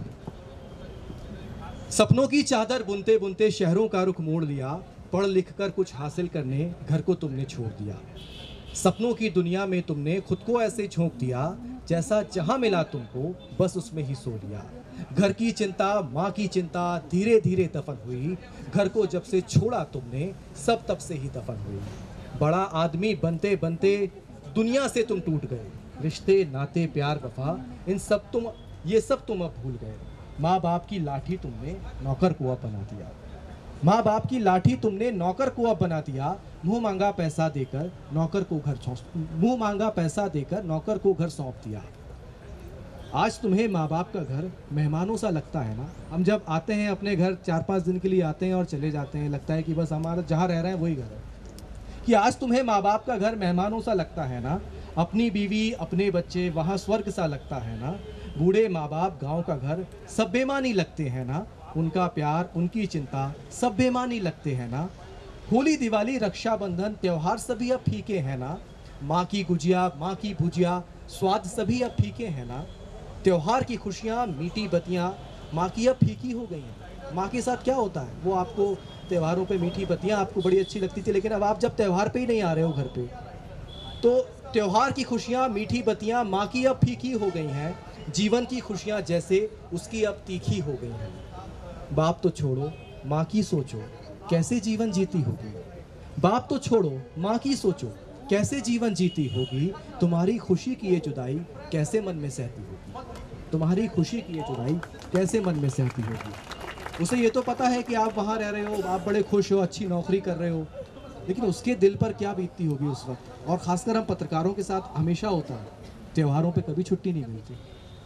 सपनों की चादर बुनते बुनते शहरों का रुख मोड़ लिया, पढ़ लिख कर कुछ हासिल करने घर को तुमने छोड़ दिया। सपनों की दुनिया में तुमने खुद को ऐसे झोंक दिया, जैसा जहां मिला तुमको बस उसमें ही सो लिया। घर की चिंता, माँ की चिंता धीरे धीरे दफन हुई, घर को जब से छोड़ा तुमने सब तब से ही दफन हुई। बड़ा आदमी बनते बनते दुनिया से तुम टूट गए, रिश्ते नाते प्यार वफा इन सब तुम ये सब तुम अब भूल गए। माँ बाप की लाठी तुमने नौकर को अब बना दिया, माँ बाप की लाठी तुमने नौकर को अब बना दिया। मुंह मांगा पैसा देकर नौकर को घर मुंह मांगा पैसा देकर नौकर को घर सौंप दिया। आज तुम्हें माँ बाप का घर मेहमानों सा लगता है ना। हम जब आते हैं अपने घर, चार पाँच दिन के लिए आते हैं और चले जाते हैं, लगता है कि बस हमारा जहाँ रह रहे हैं वही घर है। कि आज तुम्हें माँ बाप का घर मेहमानों सा लगता है ना, अपनी बीवी अपने बच्चे वहाँ स्वर्ग सा लगता है ना। बूढ़े माँ बाप गाँव का घर सब बेमानी लगते हैं ना, उनका प्यार उनकी चिंता सब बेमानी लगते हैं ना। होली दिवाली रक्षाबंधन त्योहार सभी अब फीके हैं ना, माँ की गुजिया माँ की भुजिया स्वाद सभी अब फीके हैं ना। त्योहार की खुशियाँ मीठी बत्तियाँ माँ की अब फीकी हो गई हैं। माँ के साथ क्या होता है, वो आपको त्योहारों पे मीठी बत्तियाँ आपको बड़ी अच्छी लगती थी, लेकिन अब आप जब त्यौहार पे ही नहीं आ रहे हो घर पे, तो त्योहार की खुशियाँ मीठी बत्तियाँ माँ की अब फीकी हो गई हैं। जीवन की खुशियाँ जैसे उसकी अब तीखी हो गई हैं। बाप तो छोड़ो माँ की सोचो कैसे जीवन जीती होगी। बाप तो छोड़ो माँ की सोचो कैसे जीवन जीती होगी। तुम्हारी खुशी की ये जुदाई कैसे मन में सहती होगी। तुम्हारी खुशी की ये जुदाई कैसे मन में सहती होगी। उसे ये तो पता है कि आप वहाँ रह रहे हो, आप बड़े खुश हो, अच्छी नौकरी कर रहे हो, लेकिन उसके दिल पर क्या बीतती होगी उस वक्त। और ख़ासकर हम पत्रकारों के साथ हमेशा होता है, त्योहारों पे कभी छुट्टी नहीं मिलती।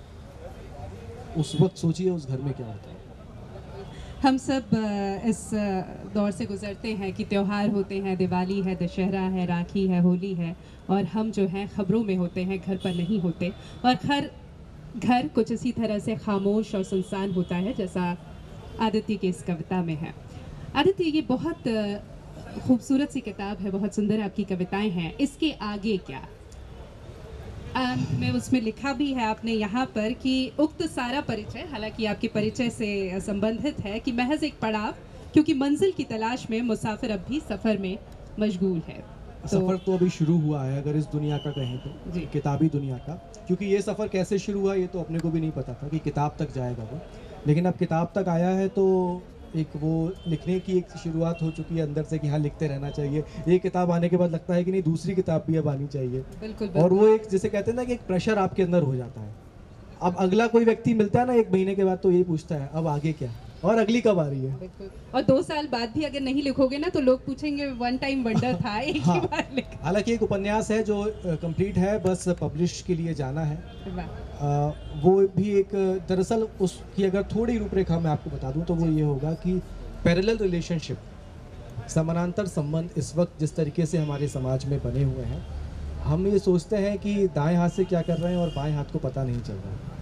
उस वक्त सोचिए उस घर में क्या होता है। हम सब इस दौर से गुज़रते हैं कि त्यौहार होते हैं, दिवाली है, दशहरा है, राखी है, होली है, और हम जो हैं ख़बरों में होते हैं, घर पर नहीं होते। और हर घर कुछ इसी तरह से खामोश और सुनसान होता है, जैसा आदित्य की इस कविता में है। आदित्य, ये बहुत खूबसूरत सी किताब है, बहुत सुंदर आपकी कविताएं हैं, इसके आगे क्या? अंत में उसमें लिखा भी है आपने यहाँ पर कि उक्त सारा परिचय, हालांकि आपके परिचय से संबंधित है, कि महज एक पड़ाव, क्योंकि मंजिल की तलाश में मुसाफिर अब भी सफ़र में मशगूल है। सफ़र तो अभी शुरू हुआ है, अगर इस दुनिया का कहें तो, जी। किताबी दुनिया का, क्योंकि ये सफ़र कैसे शुरू हुआ ये तो अपने को भी नहीं पता था कि किताब तक जाएगा वो, लेकिन अब किताब तक आया है तो एक वो लिखने की एक शुरुआत हो चुकी है अंदर से कि हाँ लिखते रहना चाहिए। ये किताब आने के बाद लगता है कि नहीं दूसरी किताब भी अब आनी चाहिए। बिल्कुल, और वो एक जैसे कहते हैं ना कि एक प्रेशर आपके अंदर हो जाता है। अब अगला कोई व्यक्ति मिलता है ना एक महीने के बाद तो यही पूछता है अब आगे क्या और अगली कब आ रही है। बिल्कुल। और दो साल बाद भी अगर नहीं लिखोगे ना तो लोग पूछेंगे वन टाइम वंडर था, एक हाँ। ही बार लिखा। हालांकि एक उपन्यास है जो कंप्लीट है, बस पब्लिश के लिए जाना है। वाह। आ, वो भी एक दरअसल उसकी अगर थोड़ी रूपरेखा मैं आपको बता दूं तो वो ये होगा कि पैरेलल रिलेशनशिप, समानांतर संबंध इस वक्त जिस तरीके से हमारे समाज में बने हुए हैं, हम ये सोचते हैं कि दाएं हाथ से क्या कर रहे हैं और बाएं हाथ को पता नहीं चल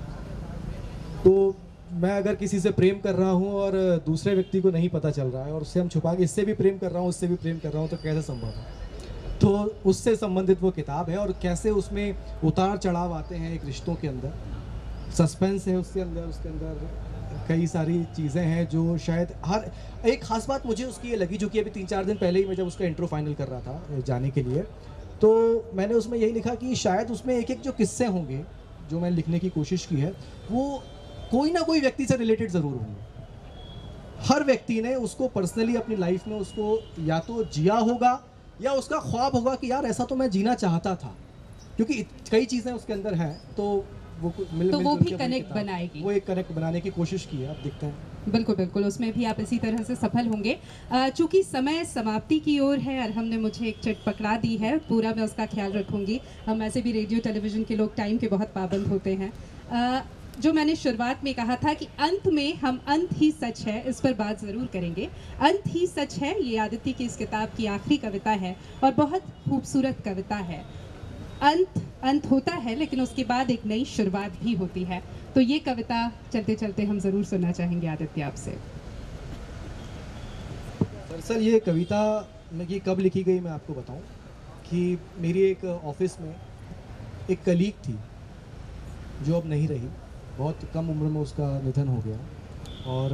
रहा। तो मैं अगर किसी से प्रेम कर रहा हूँ और दूसरे व्यक्ति को नहीं पता चल रहा है और उससे हम छुपा के इससे भी प्रेम कर रहा हूँ उससे भी प्रेम कर रहा हूँ तो कैसे संभव है। तो उससे संबंधित वो किताब है और कैसे उसमें उतार चढ़ाव आते हैं एक रिश्तों के अंदर, सस्पेंस है उसके अंदर, उसके अंदर कई सारी चीज़ें हैं जो शायद हर एक ख़ास बात मुझे उसकी ये लगी, जो कि अभी तीन चार दिन पहले ही मैं जब उसका इंट्रो फाइनल कर रहा था जाने के लिए, तो मैंने उसमें यही लिखा कि शायद उसमें एक एक जो किस्से होंगे जो मैंने लिखने की कोशिश की है वो कोई ना कोई व्यक्ति से रिलेटेड ज़रूर होंगे। हर व्यक्ति ने उसको पर्सनली अपनी लाइफ में उसको या तो जिया होगा या उसका ख्वाब होगा कि यार ऐसा तो मैं जीना चाहता था, क्योंकि कई चीज़ें उसके अंदर हैं तो वो मिल तो मिल वो जुल भी के अपनी कनेक्ट किताब- बनाएगी। वो एक कनेक्ट बनाने की कोशिश की है, आप देखते हैं। बिल्कुल बिल्कुल, उसमें भी आप इसी तरह से सफल होंगे। अ, चूंकि समय समाप्ति की ओर है और हमने मुझे एक चिट पकड़ा दी है, पूरा मैं उसका ख्याल रखूंगी। हम ऐसे भी रेडियो टेलीविज़न के लोग टाइम के बहुत पाबंद होते हैं। अ, जो मैंने शुरुआत में कहा था कि अंत में हम अंत ही सच है, इस पर बात ज़रूर करेंगे। अंत ही सच है, ये आदित्य की इस किताब की आखिरी कविता है और बहुत खूबसूरत कविता है। अंत अंत होता है लेकिन उसके बाद एक नई शुरुआत भी होती है। तो ये कविता चलते चलते हम ज़रूर सुनना चाहेंगे आदित्य आपसे। दरअसल ये कविता में ये कब लिखी गई मैं आपको बताऊं कि मेरी एक ऑफिस में एक कलीग थी जो अब नहीं रही, बहुत कम उम्र में उसका निधन हो गया और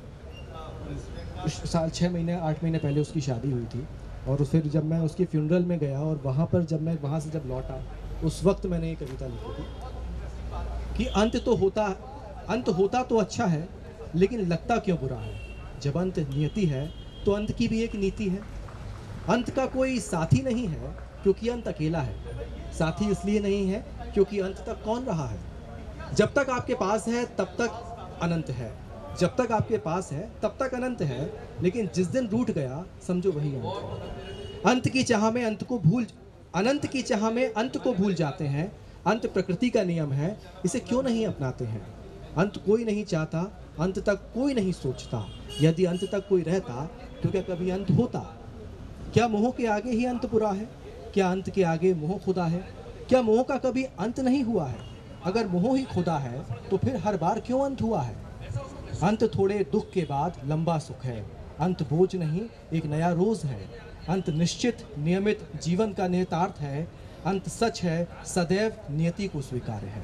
साल छः महीने आठ महीने पहले उसकी शादी हुई थी। और फिर जब मैं उसकी फ्यूनरल में गया और वहाँ पर जब मैं वहाँ से जब लौटा उस वक्त मैंने ये कविता लिखी थी कि अंत तो होता अंत होता तो अच्छा है लेकिन लगता क्यों बुरा है। जब अंत नियति है तो अंत की भी एक नीति है। अंत का कोई साथी नहीं है क्योंकि अंत अकेला है। साथी इसलिए नहीं है क्योंकि अंत तक कौन रहा है। जब तक आपके पास है तब तक अनंत है, जब तक आपके पास है तब तक अनंत है, लेकिन जिस दिन रूठ गया समझो वही अंत है। अंत की चाह में अंत को भूल अनंत की चाह में अंत को भूल जाते हैं। अंत प्रकृति का नियम है, इसे क्यों नहीं अपनाते हैं। अंत कोई नहीं चाहता, अंत तक कोई नहीं सोचता। यदि अंत तक कोई रहता तो क्या कभी अंत होता। क्या मोह के आगे ही अंत बुरा है, क्या अंत के आगे मोह खुदा है। क्या मोह का कभी अंत नहीं हुआ है। अगर मोह ही खुदा है तो फिर हर बार क्यों अंत हुआ है। अंत थोड़े दुख के बाद लंबा सुख है। अंत बोझ नहीं एक नया रोज है। अंत निश्चित नियमित जीवन का निहितार्थ है। अंत सच है सदैव नियति को स्वीकार है।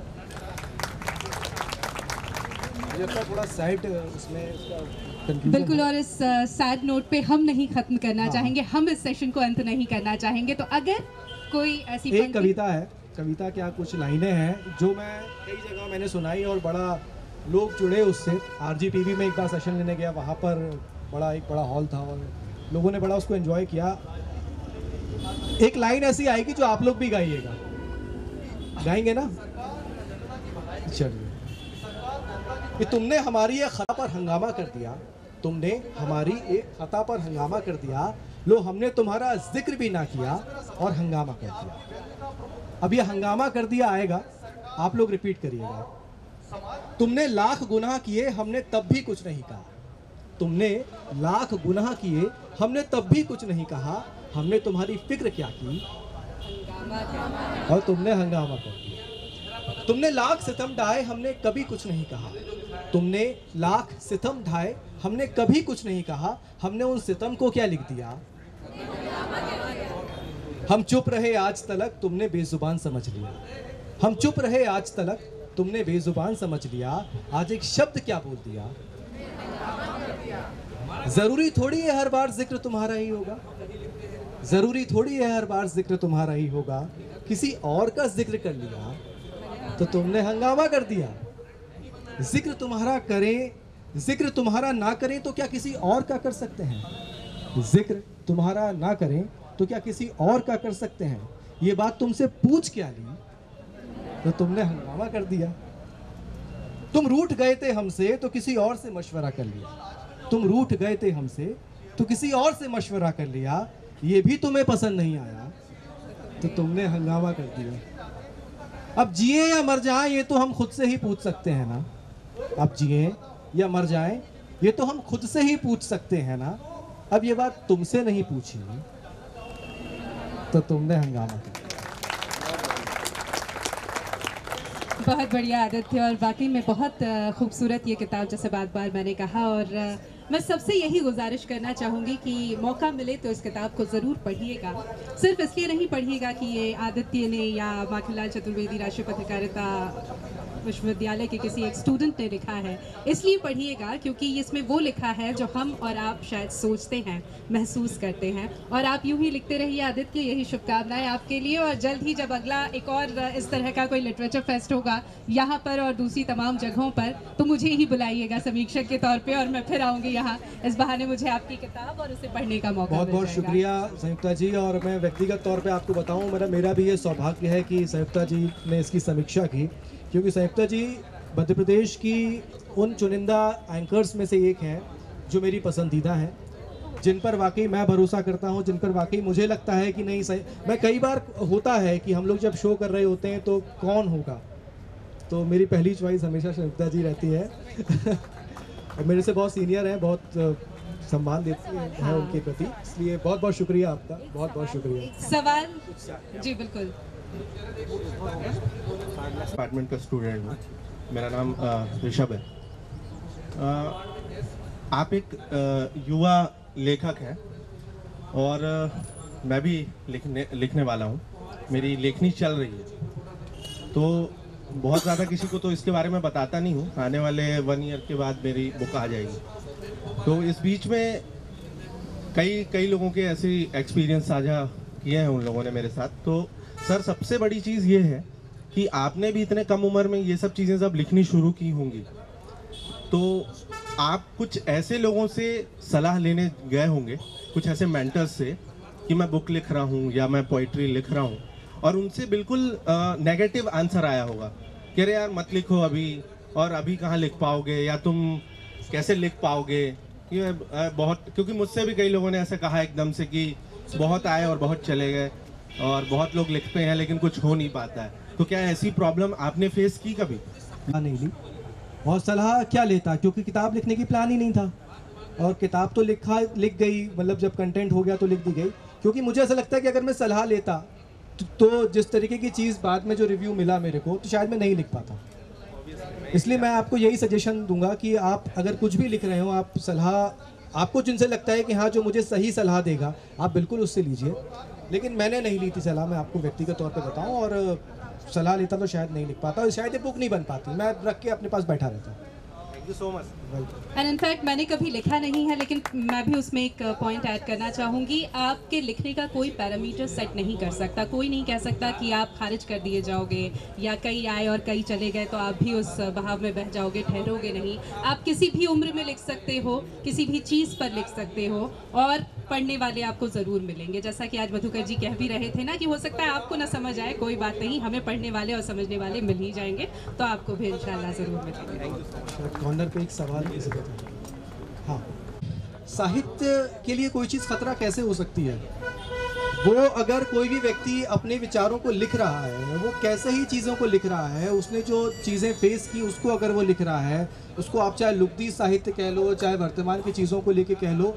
मुझे लगता है थोड़ा सैड उसमें उसका conclusion बिल्कुल, है। और इस सैड नोट पे हम नहीं खत्म करना हाँ। चाहेंगे, हम इस सेशन को अंत नहीं करना चाहेंगे। तो अगर कोई ऐसी एक पंक्ति- कविता है, कविता क्या कुछ लाइनें हैं जो मैं कई जगह मैंने सुनाई और बड़ा लोग जुड़े उससे। आरजीटीवी में एक बार सेशन लेने गया, वहाँ पर बड़ा एक बड़ा हॉल था और लोगों ने बड़ा उसको एंजॉय किया। एक लाइन ऐसी आएगी जो आप लोग भी गाइएगा, गाएंगे ना। चलिए। कि तुमने हमारी एक खता पर हंगामा कर दिया, तुमने हमारी एक खता पर हंगामा कर दिया। लो हमने तुम्हारा जिक्र भी ना किया और हंगामा कर दिया। अब ये हंगामा कर दिया आएगा, आप लोग रिपीट करिएगा। तुमने लाख गुनाह किए हमने तब भी कुछ नहीं कहा। तुमने लाख गुनाह किए हमने तब भी कुछ नहीं कहा। हमने तुम्हारी फिक्र क्या की और तुमने हंगामा कर दिया। तुमने लाख सितम ढाए हमने कभी कुछ नहीं कहा। तुमने लाख सितम ढाए हमने कभी कुछ नहीं कहा। हमने उन सितम को क्या लिख दिया। हम चुप रहे आज तलक तुमने बेजुबान समझ लिया, हम चुप रहे आज तलक तुमने बेजुबान समझ लिया, आज एक शब्द क्या बोल दिया। जरूरी थोड़ी है हर बार जिक्र तुम्हारा ही होगा, जरूरी थोड़ी है हर बार जिक्र तुम्हारा ही होगा, किसी और का जिक्र कर लिया तो तुमने हंगामा कर दिया। जिक्र तुम्हारा करें, जिक्र तुम्हारा ना करें तो क्या किसी और का कर सकते हैं, जिक्र तुम्हारा ना करें तो क्या किसी और का कर सकते हैं। ये बात तुमसे पूछ क्या ली तो तुमने हंगामा कर दिया। तुम रूठ गए थे हमसे तो किसी और से मशवरा कर लिया, तुम रूठ गए थे हमसे तो किसी और से मशवरा कर लिया, ये भी तुम्हें पसंद नहीं आया तो तुमने हंगामा कर दिया। अब जिए या मर जाएं ये तो हम खुद से ही पूछ सकते हैं ना, अब जिए या मर जाएं ये तो हम खुद से ही पूछ सकते हैं ना। अब ये बात तुमसे नहीं पूछी तो तुमने हंगामा कर दिया। बहुत बढ़िया आदित्य, और वाकई में बहुत अ, खूबसूरत ये किताब, जैसे बार बार मैंने कहा। और अ, मैं सबसे यही गुजारिश करना चाहूँगी कि मौका मिले तो इस किताब को ज़रूर पढ़िएगा। सिर्फ इसलिए नहीं पढ़िएगा कि ये आदित्य ने या माखनलाल चतुर्वेदी राष्ट्रीय पत्रकारिता विश्वविद्यालय के किसी एक स्टूडेंट ने लिखा है, इसलिए पढ़िएगा क्योंकि इसमें वो लिखा है जो हम और आप शायद सोचते हैं, महसूस करते हैं। और आप यूं ही लिखते रहिए आदित्य, यही शुभकामनाएं आपके लिए। और जल्द ही जब अगला एक और इस तरह का कोई लिटरेचर फेस्ट होगा यहाँ पर और दूसरी तमाम जगहों पर, तो मुझे ही बुलाइएगा समीक्षक के तौर पर, और मैं फिर आऊँगी यहाँ। इस बहाने मुझे आपकी किताब और उसे पढ़ने का मौका बहुत मिल बहुत जाएगा। शुक्रिया संयुक्ता जी। और मैं व्यक्तिगत तौर पे आपको बताऊं, मेरा मेरा भी ये सौभाग्य है कि संयुक्ता जी ने इसकी समीक्षा की, क्योंकि संयुक्ता जी मध्य प्रदेश की उन चुनिंदा एंकर्स में से एक हैं जो मेरी पसंदीदा हैं, जिन पर वाकई मैं भरोसा करता हूं, जिन पर वाकई मुझे लगता है कि नहीं सही। मैं कई बार होता है कि हम लोग जब शो कर रहे होते हैं तो कौन होगा, तो मेरी पहली चॉइस हमेशा संयुक्ता जी रहती है। और मेरे से बहुत सीनियर हैं, बहुत अ, सम्मान देती है उनके प्रति, इसलिए बहुत बहुत शुक्रिया आपका, बहुत बहुत शुक्रिया। सवाल जी बिल्कुल। डिपार्टमेंट का स्टूडेंट हूँ, मेरा नाम अ, ऋषभ है। अ, आप एक अ, युवा लेखक हैं और अ, मैं भी लिखने लिखने वाला हूँ, मेरी लेखनी चल रही है। तो बहुत ज़्यादा किसी को तो इसके बारे में बताता नहीं हूँ, आने वाले वन ईयर के बाद मेरी बुक आ जाएगी। तो इस बीच में कई कई लोगों के ऐसे एक्सपीरियंस साझा किए हैं उन लोगों ने मेरे साथ। तो सर, सबसे बड़ी चीज़ ये है कि आपने भी इतने कम उम्र में ये सब चीज़ें जब लिखनी शुरू की होंगी, तो आप कुछ ऐसे लोगों से सलाह लेने गए होंगे, कुछ ऐसे मेंटर्स से कि मैं बुक लिख रहा हूँ या मैं पोइट्री लिख रहा हूँ, और उनसे बिल्कुल नेगेटिव आंसर आया होगा कि अरे यार मत लिखो अभी, और अभी कहाँ लिख पाओगे, या तुम कैसे लिख पाओगे। ये अ, बहुत, क्योंकि मुझसे भी कई लोगों ने ऐसे कहा एकदम से कि बहुत आए और बहुत चले गए, और बहुत लोग लिखते हैं लेकिन कुछ हो नहीं पाता है। तो क्या ऐसी प्रॉब्लम आपने फेस की कभी? नहीं ली, और सलाह क्या लेता, क्योंकि किताब लिखने की प्लान ही नहीं था, और किताब तो लिखा लिख गई, मतलब जब कंटेंट हो गया तो लिख दी गई। क्योंकि मुझे ऐसा लगता है कि अगर मैं सलाह लेता तो, तो जिस तरीके की चीज़ बाद में जो रिव्यू मिला मेरे को, तो शायद मैं नहीं लिख पाता। इसलिए मैं आपको यही सजेशन दूंगा कि आप अगर कुछ भी लिख रहे हो, आप सलाह, आपको जिनसे लगता है कि हाँ जो मुझे सही सलाह देगा, आप बिल्कुल उससे लीजिए। लेकिन मैंने नहीं ली थी सलाह, मैं आपको व्यक्तिगत तौर पे बताऊं, और सलाह लेता तो शायद नहीं लिख पाता, और शायद ये बुक नहीं बन पाती, मैं रख के अपने पास बैठा रहता। Thank you so much. And in fact मैंने कभी लिखा नहीं है, लेकिन मैं भी उसमें एक पॉइंट ऐड करना चाहूँगी। आपके लिखने का कोई पैरामीटर सेट नहीं कर सकता, कोई नहीं कह सकता कि आप खारिज कर दिए जाओगे, या कई आए और कई चले गए तो आप भी उस बहाव में बह जाओगे, ठहरोगे नहीं। आप किसी भी उम्र में लिख सकते हो, किसी भी चीज़ पर लिख सकते हो, और पढ़ने वाले आपको ज़रूर मिलेंगे। जैसा कि आज मधुकर जी कह भी रहे थे ना कि हो सकता है आपको ना समझ आए, कोई बात नहीं, हमें पढ़ने वाले और समझने वाले मिल ही जाएंगे, तो आपको भी इंशाल्लाह ज़रूर मिलेंगे। कॉर्नर पे एक सवाल इस हाँ, साहित्य के लिए कोई चीज़ खतरा कैसे हो सकती है? वो अगर कोई भी व्यक्ति अपने विचारों को लिख रहा है, वो कैसे ही चीज़ों को लिख रहा है, उसने जो चीज़ें फेस की उसको अगर वो लिख रहा है, उसको आप चाहे लुगदी साहित्य कह लो, चाहे वर्तमान की चीज़ों को लेके कह लो,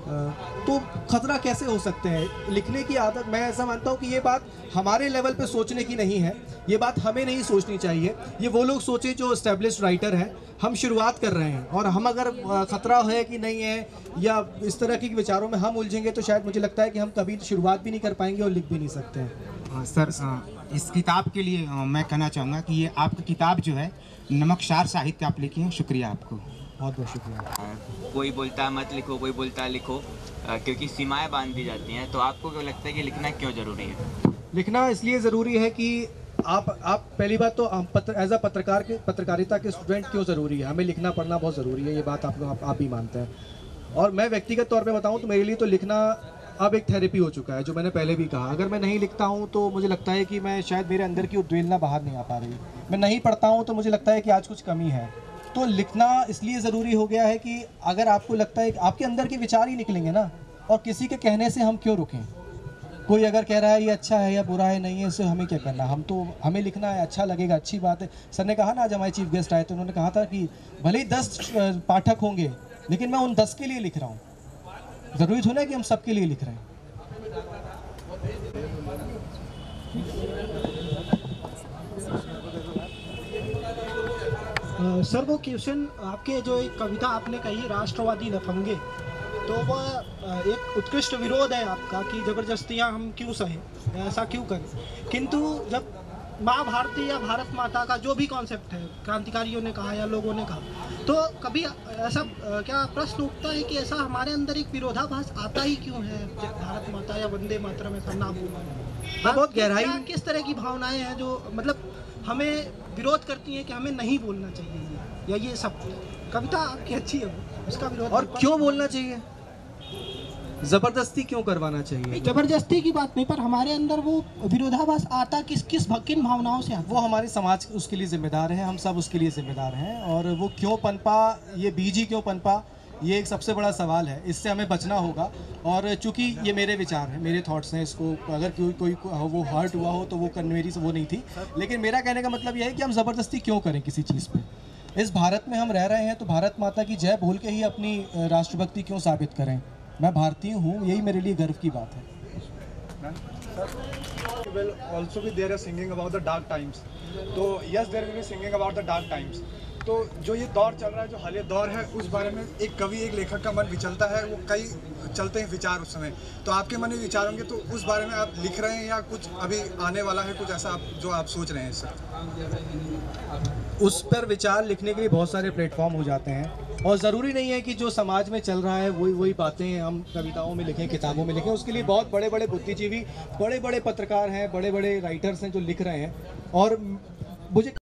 तो खतरा कैसे हो सकते हैं लिखने की आदत? मैं ऐसा मानता हूँ कि ये बात हमारे लेवल पे सोचने की नहीं है, ये बात हमें नहीं सोचनी चाहिए। ये वो लोग सोचे जो एस्टेब्लिश्ड राइटर हैं। हम शुरुआत कर रहे हैं और हम अगर ख़तरा है कि नहीं है या इस तरह के विचारों में हम उलझेंगे तो शायद मुझे लगता है कि हम कभी शुरुआत भी नहीं कर पाएंगे और लिख भी नहीं सकते हैं। सर, इस किताब के लिए मैं कहना चाहूँगा कि ये आपकी किताब जो है नमकसार साहित्य आप लिखी हैं। शुक्रिया आपको, बहुत बहुत शुक्रिया। कोई बोलता है मत लिखो, कोई बोलता है लिखो, क्योंकि सीमाएं बांध दी जाती हैं। तो आपको क्या लगता है कि लिखना क्यों ज़रूरी है? लिखना इसलिए ज़रूरी है कि आप आप पहली बात तो पत्र एज अ पत्रकार के पत्रकारिता के स्टूडेंट क्यों ज़रूरी है, हमें लिखना पढ़ना बहुत ज़रूरी है, ये बात आप आप, आप भी मानते हैं। और मैं व्यक्तिगत तौर पे बताऊं तो मेरे लिए तो लिखना अब एक थेरेपी हो चुका है, जो मैंने पहले भी कहा। अगर मैं नहीं लिखता हूं तो मुझे लगता है कि मैं शायद मेरे अंदर की उद्वेलना बाहर नहीं आ पा रही। मैं नहीं पढ़ता हूँ तो मुझे लगता है कि आज कुछ कमी है। तो लिखना इसलिए ज़रूरी हो गया है कि अगर आपको लगता है कि आपके अंदर के विचार ही निकलेंगे ना, और किसी के कहने से हम क्यों रुकें? कोई अगर कह रहा है ये अच्छा है या बुरा है, नहीं है, इससे हमें क्या करना? हम तो हमें लिखना है, अच्छा लगेगा, अच्छी बात है। सर ने कहा ना, आज हमारे चीफ गेस्ट आए तो उन्होंने कहा था कि भले ही दस पाठक होंगे लेकिन मैं उन दस के लिए लिख रहा हूँ। ज़रूरी थोड़ा है कि हम सबके लिए लिख रहे हैं। Uh, सर, वो क्वेश्चन आपके जो एक कविता आपने कही राष्ट्रवादी लफंगे, तो वह एक उत्कृष्ट विरोध है आपका कि ज़बरदस्तियाँ हम क्यों सहें, ऐसा क्यों करें। किंतु जब माँ भारती या भारत माता का जो भी कॉन्सेप्ट है, क्रांतिकारियों ने कहा या लोगों ने कहा, तो कभी ऐसा क्या प्रश्न उठता है कि ऐसा हमारे अंदर एक विरोधाभास आता ही क्यों है? भारत माता या वंदे मातरम ऐसा ना बोलना, बहुत गहराई किस तरह की भावनाएं हैं जो मतलब हमें विरोध करती हैं कि हमें नहीं बोलना चाहिए, या ये सब कविता आपकी अच्छी है उसका विरोध? और क्यों बोलना चाहिए? जबरदस्ती क्यों करवाना चाहिए? जबरदस्ती की बात नहीं, पर हमारे अंदर वो विरोधाभास आता किस किस किन भावनाओं से आता? वो हमारे समाज उसके लिए जिम्मेदार है, हम सब उसके लिए जिम्मेदार हैं। और वो क्यों पनपा, ये बीज ही क्यों पनपा, ये एक सबसे बड़ा सवाल है। इससे हमें बचना होगा। और चूंकि ये मेरे विचार हैं, मेरे थॉट्स हैं, इसको अगर कोई कोई वो हर्ट हुआ हो तो वो मेरी वो नहीं थी। लेकिन मेरा कहने का मतलब यह है कि हम ज़बरदस्ती क्यों करें किसी चीज़ पे? इस भारत में हम रह रहे हैं तो भारत माता की जय बोल के ही अपनी राष्ट्रभक्ति क्यों साबित करें? मैं भारतीय हूँ, यही मेरे लिए गर्व की बात है। will also be there singing about the dark times. तो yes, there will be singing about the dark times. तो जो ये दौर चल रहा है, जो हालिया दौर है, उस बारे में एक कवि, एक लेखक का मन विचलता है। वो कई चलते हैं विचार उस समय, तो आपके मन में विचार होंगे, तो उस बारे में आप लिख रहे हैं या कुछ अभी आने वाला है, कुछ ऐसा आप जो आप सोच रहे हैं सर? उस पर विचार लिखने के लिए बहुत सारे प्लेटफॉर्म हो जाते हैं, और ज़रूरी नहीं है कि जो समाज में चल रहा है वही वही बातें हम कविताओं में लिखें, किताबों में लिखें। उसके लिए बहुत बड़े बड़े बुद्धिजीवी, बड़े बड़े पत्रकार हैं, बड़े बड़े राइटर्स हैं जो लिख रहे हैं। और मुझे